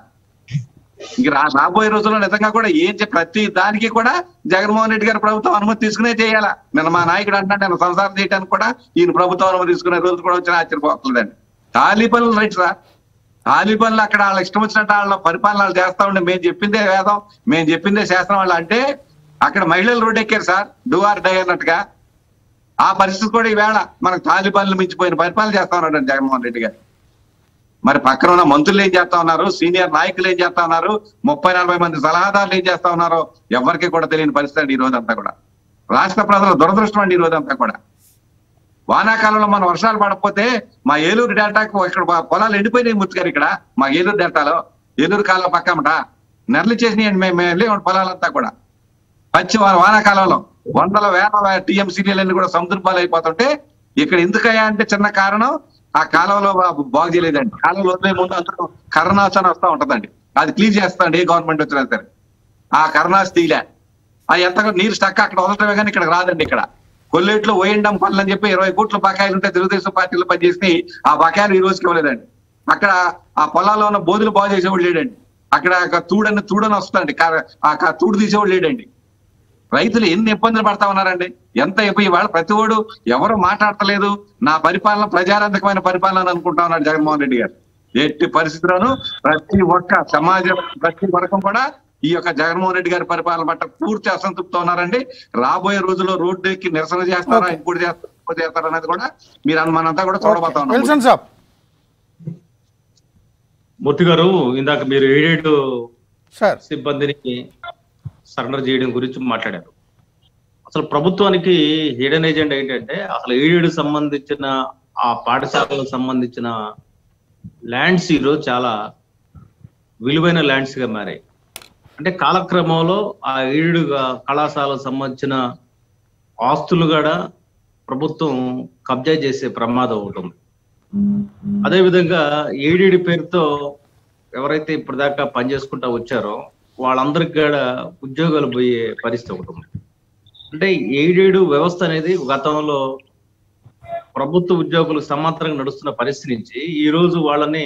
B: ఇంక రాబోయే రోజుల్లో నిజంగా కూడా ప్రతి దానికి కూడా జగన్మోహన్ రెడ్డి గారి ప్రభుత్వం అనుమతి తీసుకునే చేయాలా. నిన్న మా నాయకుడు అంటున్నాడు నేను సంసారం చేయడానికి కూడా ఈయన ప్రభుత్వం అనుమతి తీసుకునే రోజులు కూడా వచ్చిన ఆశ్చర్యపోతుందండి. ఖాళీ పనులు రైట్స్ రా, ఖాళీ పనులు అక్కడ వాళ్ళ ఇష్టం వచ్చినట్టు వాళ్ళ పరిపాలన చేస్తా ఉండే, మేము చెప్పిందే వేదం, మేము చెప్పిందే శాస్త్రం వాళ్ళు అంటే అక్కడ మహిళలు రోడ్డు ఎక్కారు సార్, డూ ఆర్ డై అన్నట్టుగా. ఆ పరిస్థితి కూడా ఈవేళ మనకు ఖాళీ పనులు మించిపోయిన పరిపాలన చేస్తా ఉన్నాడు జగన్మోహన్ రెడ్డి గారు. మరి పక్కన ఉన్న మంత్రులు ఏం చేస్తా ఉన్నారు, సీనియర్ నాయకులు ఏం చేస్తా ఉన్నారు, 30-40 మంది సలహాదారులు ఏం చేస్తా ఉన్నారో ఎవరికి కూడా తెలియని పరిస్థితి అండి ఈ రోజంతా కూడా. రాష్ట్ర ప్రజల దురదృష్టం అండి ఈ రోజంతా కూడా. వానాకాలంలో మన వర్షాలు పడకపోతే మా ఏలూరు డెల్టాకు ఇక్కడ పొలాలు ఎండిపోయినాయి మూర్తి గారు. ఇక్కడ మా ఏలూరు డెల్టాలో ఏలూరు కాలం పక్కమట నెరలు చేసినాయండి మేము వెళ్ళి పొలాలంతా కూడా. పచ్చి వానాకాలంలో 100,000 టీఎంసీలన్నీ కూడా సముద్రపాలు అయిపోతుంటే ఇక్కడ ఎందుకయ్యా అంటే చిన్న కారణం ఆ కాలంలో బాగు చేయలేదండి. కాలంలో వదిలే ముందు అందరూ కరుణాసన వస్తా ఉంటదండి, అది క్లీన్ చేస్తాండి ఏ గవర్నమెంట్ వచ్చినా సరే. ఆ కరుణాస్ తీలే అది ఎంత నీరు స్టక్ అక్కడ వదలటమే కానీ ఇక్కడ రాదండి. ఇక్కడ కొల్లేట్లో ఓఎండం పనులు అని చెప్పి 20 కోట్ల బకాయిలు ఉంటే తెలుగుదేశం పార్టీలో పనిచేసి ఆ బకాయిలు ఈ రోజుకి ఇవ్వలేదండి. అక్కడ ఆ పొలాల్లో ఉన్న బోధులు బాగు చేసేవాడు లేడండి. అక్కడ తూడని వస్తుందండి, ఆ తూడు తీసేవాడు లేడండి. రైతులు ఎన్ని ఇబ్బందులు పడతా ఉన్నారండి, ఎంత ఇవాళ ప్రతి ఓడు ఎవరు మాట్లాడతలేదు. నా పరిపాలన ప్రజారంజకమైన పరిపాలన అనుకుంటా ఉన్నాడు జగన్మోహన్ రెడ్డి గారు. ఎట్టి పరిస్థితుల్లోనూ ప్రతి ఒక్క సమాజం ప్రతి వర్గం కూడా ఈ యొక్క జగన్మోహన్ రెడ్డి గారి పరిపాలన పట్ల పూర్తి అసంతృప్తి ఉన్నారండి. రాబోయే రోజుల్లో రోడ్డు ఎక్కి నిరసన చేస్తారా, ఇంకోటి చేస్తారా అనేది కూడా మీరు మనంతా కూడా చూడబోతా ఉన్నాం.
C: మూర్తి గారు, ఇందాక మీరు ఎయిడెడ్ సిబ్బందిని సరెండర్ చేయడం గురించి మాట్లాడారు. అసలు ప్రభుత్వానికి హిడెన్ ఏజెండా ఏంటంటే అసలు ఎయిడెడ్ సంబంధించిన ఆ పాఠశాలకు సంబంధించిన ల్యాండ్స్ ఈరోజు చాలా విలువైన ల్యాండ్స్ గా మారాయి. అంటే కాలక్రమంలో ఆ ఏడు కళాశాలకు సంబంధించిన ఆస్తులు కూడా ప్రభుత్వం కబ్జా చేసే ప్రమాదం ఉంటుంది. అదేవిధంగా ఏడేడి పేరుతో ఎవరైతే ఇప్పటిదాకా పనిచేసుకుంటా వచ్చారో వాళ్ళందరికి కూడా ఉద్యోగాలు పోయే పరిస్థితి ఒకటి ఉంది. అంటే ఏడేడు వ్యవస్థ అనేది గతంలో ప్రభుత్వ ఉద్యోగులు సమాంతరంగా నడుస్తున్న పరిస్థితి నుంచి ఈ రోజు వాళ్ళని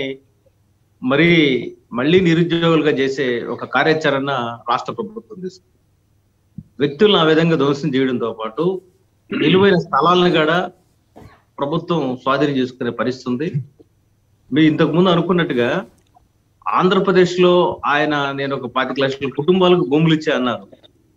C: మళ్ళీ నిరుద్యోగులుగా చేసే ఒక కార్యాచరణ రాష్ట్ర ప్రభుత్వం తీసుకుంది. వ్యక్తులను ఆ విధంగా ధ్వంసం చేయడంతో పాటు విలువైన స్థలాలను కూడా ప్రభుత్వం స్వాధీనం చేసుకునే పరిస్థితి ఉంది. మీరు ఇంతకు ముందు అనుకున్నట్టుగా ఆంధ్రప్రదేశ్ లో నేను ఒక 25 లక్షల కుటుంబాలకు భూములు ఇచ్చే అన్నారు.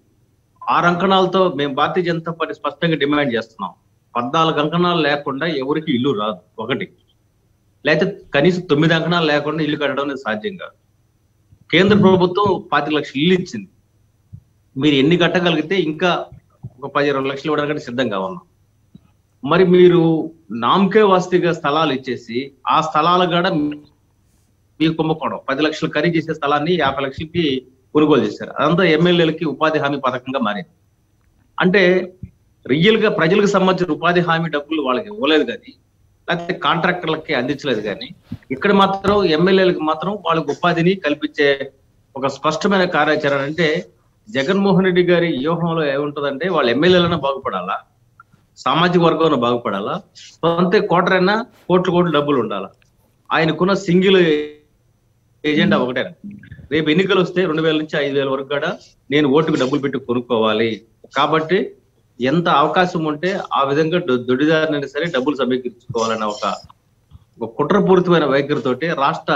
C: 6 అంకణాలతో మేము భారతీయ జనతా పార్టీ స్పష్టంగా డిమాండ్ చేస్తున్నాం. 14 అంకణాలు లేకుండా ఎవరికి ఇల్లు రాదు. ఒకటి, లేకపోతే కనీసం 9 అంకణాలు లేకుండా ఇల్లు కట్టడం అనేది సాధ్యం కాదు. కేంద్ర ప్రభుత్వం 25 లక్షలు ఇల్లు ఇచ్చింది. మీరు ఎన్ని కట్టగలిగితే ఇంకా ఒక 10-20 లక్షలు ఇవ్వడానికి సిద్ధంగా ఉన్నాం. మరి మీరు నామకే వాస్తిగా స్థలాలు ఇచ్చేసి ఆ స్థలాలు కూడా మీకు కుంభకోణం 10 లక్షలు ఖరీదు చేసే స్థలాన్ని 50 లక్షలకి కొనుగోలు చేశారు. అదంతా ఎమ్మెల్యేలకి ఉపాధి హామీ పథకంగా మారింది. అంటే రియల్ గా ప్రజలకు సంబంధించిన ఉపాధి హామీ డబ్బులు వాళ్ళకి ఇవ్వలేదు కానీ, లేకపోతే కాంట్రాక్టర్లకి అందించలేదు కానీ, ఇక్కడ మాత్రం ఎమ్మెల్యేలకు మాత్రం వాళ్ళకి ఉపాధిని కల్పించే ఒక స్పష్టమైన కార్యాచరణ. అంటే జగన్మోహన్ రెడ్డి గారి వ్యూహంలో ఏముంటుందంటే వాళ్ళ ఎమ్మెల్యేలైనా బాగుపడాలా, సామాజిక వర్గంలో బాగుపడాలా, సొంత కోటరైనా కోట్లు డబ్బులు ఉండాలా. ఆయనకున్న సింగిల్ ఎజెండా ఒకటే. రేపు ఎన్నికలు వస్తే 2000 నుంచి 5000 వరకు కూడా నేను ఓటుకు డబ్బులు పెట్టి కొనుక్కోవాలి. కాబట్టి ఎంత అవకాశం ఉంటే ఆ విధంగా దొడ్డిదారినైనా సరే డబ్బులు సమీకరించుకోవాలన్న ఒక కుట్రపూరితమైన వైఖరితోటి రాష్ట్ర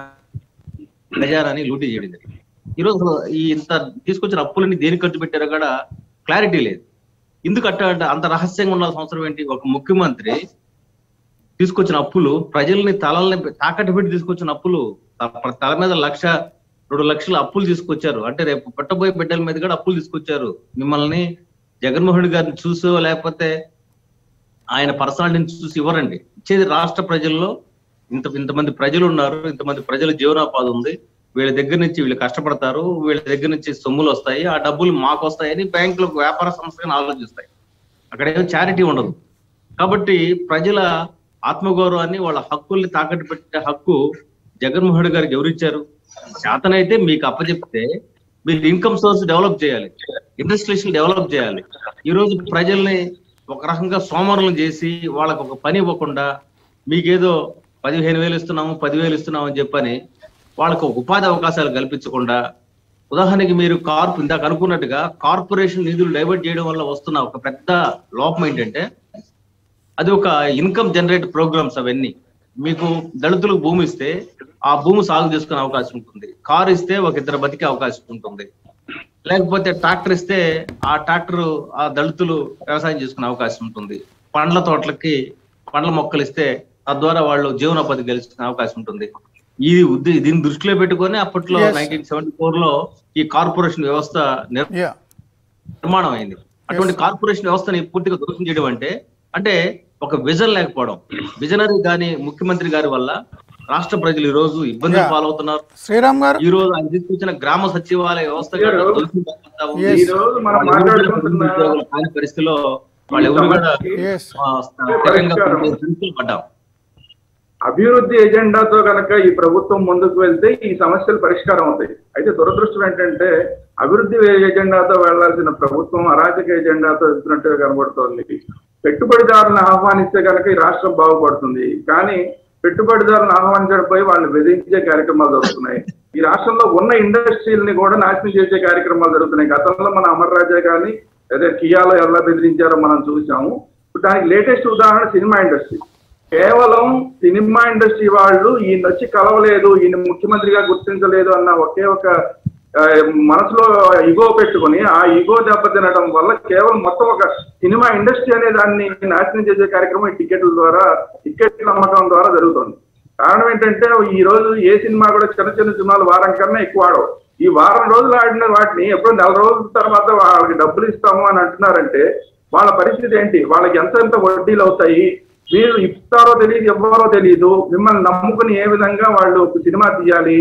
C: ఖజానాని లూటీ చేయడం జరిగింది. ఈరోజు ఇంత తీసుకొచ్చిన అప్పులని దేనికి ఖర్చు పెట్టారో కూడా క్లారిటీ లేదు. ఎందుకు అంత రహస్యంగా ఉండాల్సిన అవసరం ఏంటి? ఒక ముఖ్యమంత్రి తీసుకొచ్చిన అప్పులు, ప్రజల్ని తలల్ని తాకట్టు పెట్టి తీసుకొచ్చిన అప్పులు, తల మీద 1-2 లక్షల అప్పులు తీసుకొచ్చారు. అంటే రేపు పెట్టబోయే బిడ్డల మీద కూడా అప్పులు తీసుకొచ్చారు. మిమ్మల్ని జగన్మోహన్ రెడ్డి గారిని చూసో లేకపోతే ఆయన పర్సనాలిటీని చూసి ఇవ్వరండి. ఇచ్చేది రాష్ట్ర ప్రజల్లో ఇంతమంది ప్రజలు ఉన్నారు, ఇంతమంది ప్రజల జీవనోపాధి ఉంది, వీళ్ళ దగ్గర నుంచి వీళ్ళు కష్టపడతారు, వీళ్ళ దగ్గర నుంచి సొమ్ములు వస్తాయి, ఆ డబ్బులు మాకు వస్తాయని బ్యాంకులకు వ్యాపార సంస్థలను ఆలోచిస్తాయి. అక్కడ ఏమో చారిటీ ఉండదు. కాబట్టి ప్రజల ఆత్మగౌరవాన్ని, వాళ్ళ హక్కుల్ని తాకట్టు పెట్టే హక్కు జగన్మోహన్ రెడ్డి గారికి ఎవరిచ్చారు? చేతనైతే మీకు అప్పచెప్తే మీరు ఇన్కమ్ సోర్స్ డెవలప్ చేయాలి, ఇండస్ట్రీస్ డెవలప్ చేయాలి. ఈ రోజు ప్రజల్ని ఒక రకంగా సోమరులను చేసి వాళ్ళకు ఒక పని ఇవ్వకుండా మీకేదో 15,000 ఇస్తున్నాము 10,000 ఇస్తున్నాము అని చెప్పని వాళ్ళకు ఉపాధి అవకాశాలు కల్పించకుండా, ఉదాహరణకి మీరు ఇందాక అనుకున్నట్టుగా కార్పొరేషన్ నిధులు డైవర్ట్ చేయడం వల్ల వస్తున్న ఒక పెద్ద లోపం ఏంటంటే అది ఒక ఇన్కమ్ జనరేట్ ప్రోగ్రామ్స్. అవన్నీ మీకు దళితులకు భూమి ఇస్తే ఆ భూమి సాగు చేసుకునే అవకాశం ఉంటుంది, కారు ఇస్తే ఒక ఇద్దరు బతికే అవకాశం ఉంటుంది, లేకపోతే ట్రాక్టర్ ఇస్తే ఆ ట్రాక్టర్ ఆ దళితులు వ్యవసాయం చేసుకునే అవకాశం ఉంటుంది, పండ్ల తోటలకి పండ్ల మొక్కలు ఇస్తే తద్వారా వాళ్ళు జీవనోపాధి గెలుచుకునే అవకాశం ఉంటుంది. దీన్ని దృష్టిలో పెట్టుకొని అప్పట్లో 1974లో ఈ కార్పొరేషన్ వ్యవస్థ నిర్మాణం అయింది. అటువంటి కార్పొరేషన్ వ్యవస్థని పూర్తిగా ధ్వంసం చేయడం అంటే ఒక విజన్ లేకపోవడం. విజనరీ గాని ముఖ్యమంత్రి గారి వల్ల రాష్ట్ర ప్రజలు ఈ రోజు ఇబ్బందులు పాలవుతున్నారు.
A: శ్రీరామ్ గారు,
C: ఈ రోజు ఆయన తీసుకొచ్చిన గ్రామ సచివాలయ వ్యవస్థ పరిస్థితిలో వాళ్ళు ఎవరు కూడా పడ్డాం.
D: అభివృద్ధి ఎజెండాతో కనుక ఈ ప్రభుత్వం ముందుకు వెళ్తే ఈ సమస్యలు పరిష్కారం అవుతాయి. అయితే దురదృష్టం ఏంటంటే అభివృద్ధి ఎజెండాతో వెళ్లాల్సిన ప్రభుత్వం అరాచక ఎజెండాతో వెళ్తున్నట్టుగా కనబడుతోంది. పెట్టుబడిదారులను ఆహ్వానిస్తే కనుక ఈ రాష్ట్రం బాగుపడుతుంది. కానీ పెట్టుబడిదారులను ఆహ్వానించడంపై వాళ్ళు బెదిరించే కార్యక్రమాలు జరుగుతున్నాయి. ఈ రాష్ట్రంలో ఉన్న ఇండస్ట్రీలని కూడా నాశనం చేసే కార్యక్రమాలు జరుగుతున్నాయి. గతంలో మన అమర్ రాజా కానీ అదే కియాలో ఎలా బెదిరించారో మనం చూసాము. దానికి లేటెస్ట్ ఉదాహరణ సినిమా ఇండస్ట్రీ. కేవలం సినిమా ఇండస్ట్రీ వాళ్ళు ఈయన వచ్చి కలవలేదు, ఈయన ముఖ్యమంత్రిగా గుర్తించలేదు అన్న ఒకే ఒక మనసులో ఇగో పెట్టుకుని ఆ ఇగో దెబ్బతినడం వల్ల కేవలం మొత్తం ఒక సినిమా ఇండస్ట్రీ అనే దాన్ని నాశనం చేసే కార్యక్రమం టికెట్ల అమ్మకం ద్వారా జరుగుతుంది. కారణం ఏంటంటే ఈ రోజు ఏ సినిమా కూడా చిన్న సినిమాలు వారం కన్నా ఎక్కువ ఆడవు. ఈ వారం రోజులు ఆడిన వాటిని ఎప్పుడో 4 రోజుల తర్వాత వాళ్ళకి డబ్బులు ఇస్తాము అని అంటున్నారంటే వాళ్ళ పరిస్థితి ఏంటి? వాళ్ళకి ఎంత వడ్డీలు అవుతాయి? మీరు ఇస్తారో తెలియదు, ఇవ్వరో తెలియదు. మిమ్మల్ని నమ్ముకుని ఏ విధంగా వాళ్ళు సినిమా తీయాలి,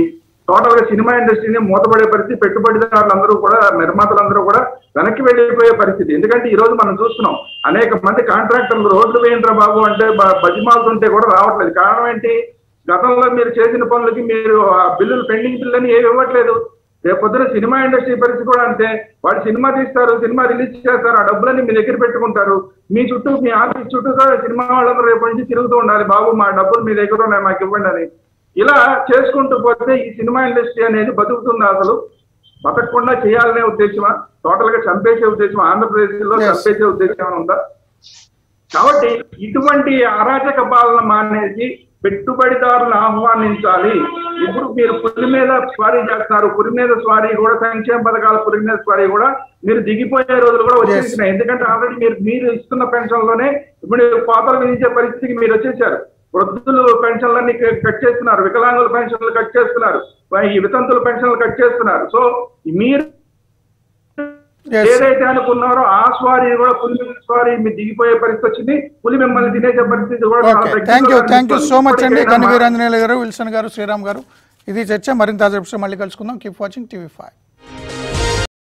D: టోటల్ గా సినిమా ఇండస్ట్రీని మూతపడే పరిస్థితి, పెట్టుబడిదారులందరూ కూడా, నిర్మాతలందరూ కూడా వెనక్కి వెళ్ళిపోయే పరిస్థితి. ఎందుకంటే ఈ రోజు మనం చూస్తున్నాం అనేక మంది కాంట్రాక్టర్లు రోడ్లు వేయంట్రా బాబు అంటే బతిమాలుతుంటే కూడా రావట్లేదు. కారణం ఏంటి? గతంలో మీరు చేసిన పనులకి మీరు ఆ బిల్లులు, పెండింగ్ బిల్లు అని ఏమి ఇవ్వట్లేదు. రేపు పొద్దున సినిమా ఇండస్ట్రీ పరిస్థితి కూడా అంతే. వాళ్ళు సినిమా తీస్తారు, సినిమా రిలీజ్ చేస్తారు, ఆ డబ్బులన్నీ మీ దగ్గర పెట్టుకుంటారు. మీ చుట్టూ, మీ ఆఫీస్ చుట్టూ సినిమా వాళ్ళందరూ రేపు నుంచి తిరుగుతూ ఉండాలి, బాబు మా డబ్బులు మీ దగ్గర ఉన్నాయి మాకు ఇవ్వండి అని. ఇలా చేసుకుంటూ పోతే ఈ సినిమా ఇండస్ట్రీ అనేది బతుకుతుంది. అసలు బతకకుండా చేయాలనే ఉద్దేశమా, టోటల్ గా చంపేసే ఉద్దేశం, ఆంధ్రప్రదేశ్ లో చంపేసే ఉద్దేశం ఏమైనా ఉందా? కాబట్టి ఇటువంటి అరాచక పాలన మానేసి పెట్టుబడిదారులను ఆహ్వానించాలి. ఇప్పుడు మీరు పులి మీద స్వారీ చేస్తున్నారు. పులి మీద స్వారీ కూడా, సంక్షేమ పథకాల పులి మీద స్వారీ కూడా మీరు దిగిపోయే రోజులు కూడా వచ్చేసినాయి. ఎందుకంటే ఆల్రెడీ మీరు ఇస్తున్న పెన్షన్లోనే ఇప్పుడు కోతలు విధించే పరిస్థితికి మీరు వచ్చేసారు. వృద్ధులు పెన్షన్లన్నీ కట్ చేస్తున్నారు, వికలాంగుల పెన్షన్లు కట్ చేస్తున్నారు, ఈ వితంతుల పెన్షన్లు కట్ చేస్తున్నారు. సో మీరు ఏదైతే అనుకున్నారో ఆ స్వారీ కూడా, పులి మీద స్వారీ మీరు దిగిపోయే పరిస్థితి వచ్చింది. పులి మిమ్మల్ని తినేసే పరిస్థితి కూడా.
A: థ్యాంక్ యూ సో మచ్ అండి గనివీరాంజనేయులు గారు, విల్సన్ గారు, శ్రీరామ్ గారు. ఇది చర్చ. మరింత మళ్ళీ కలుసుకుందాం. Keep watching TV5.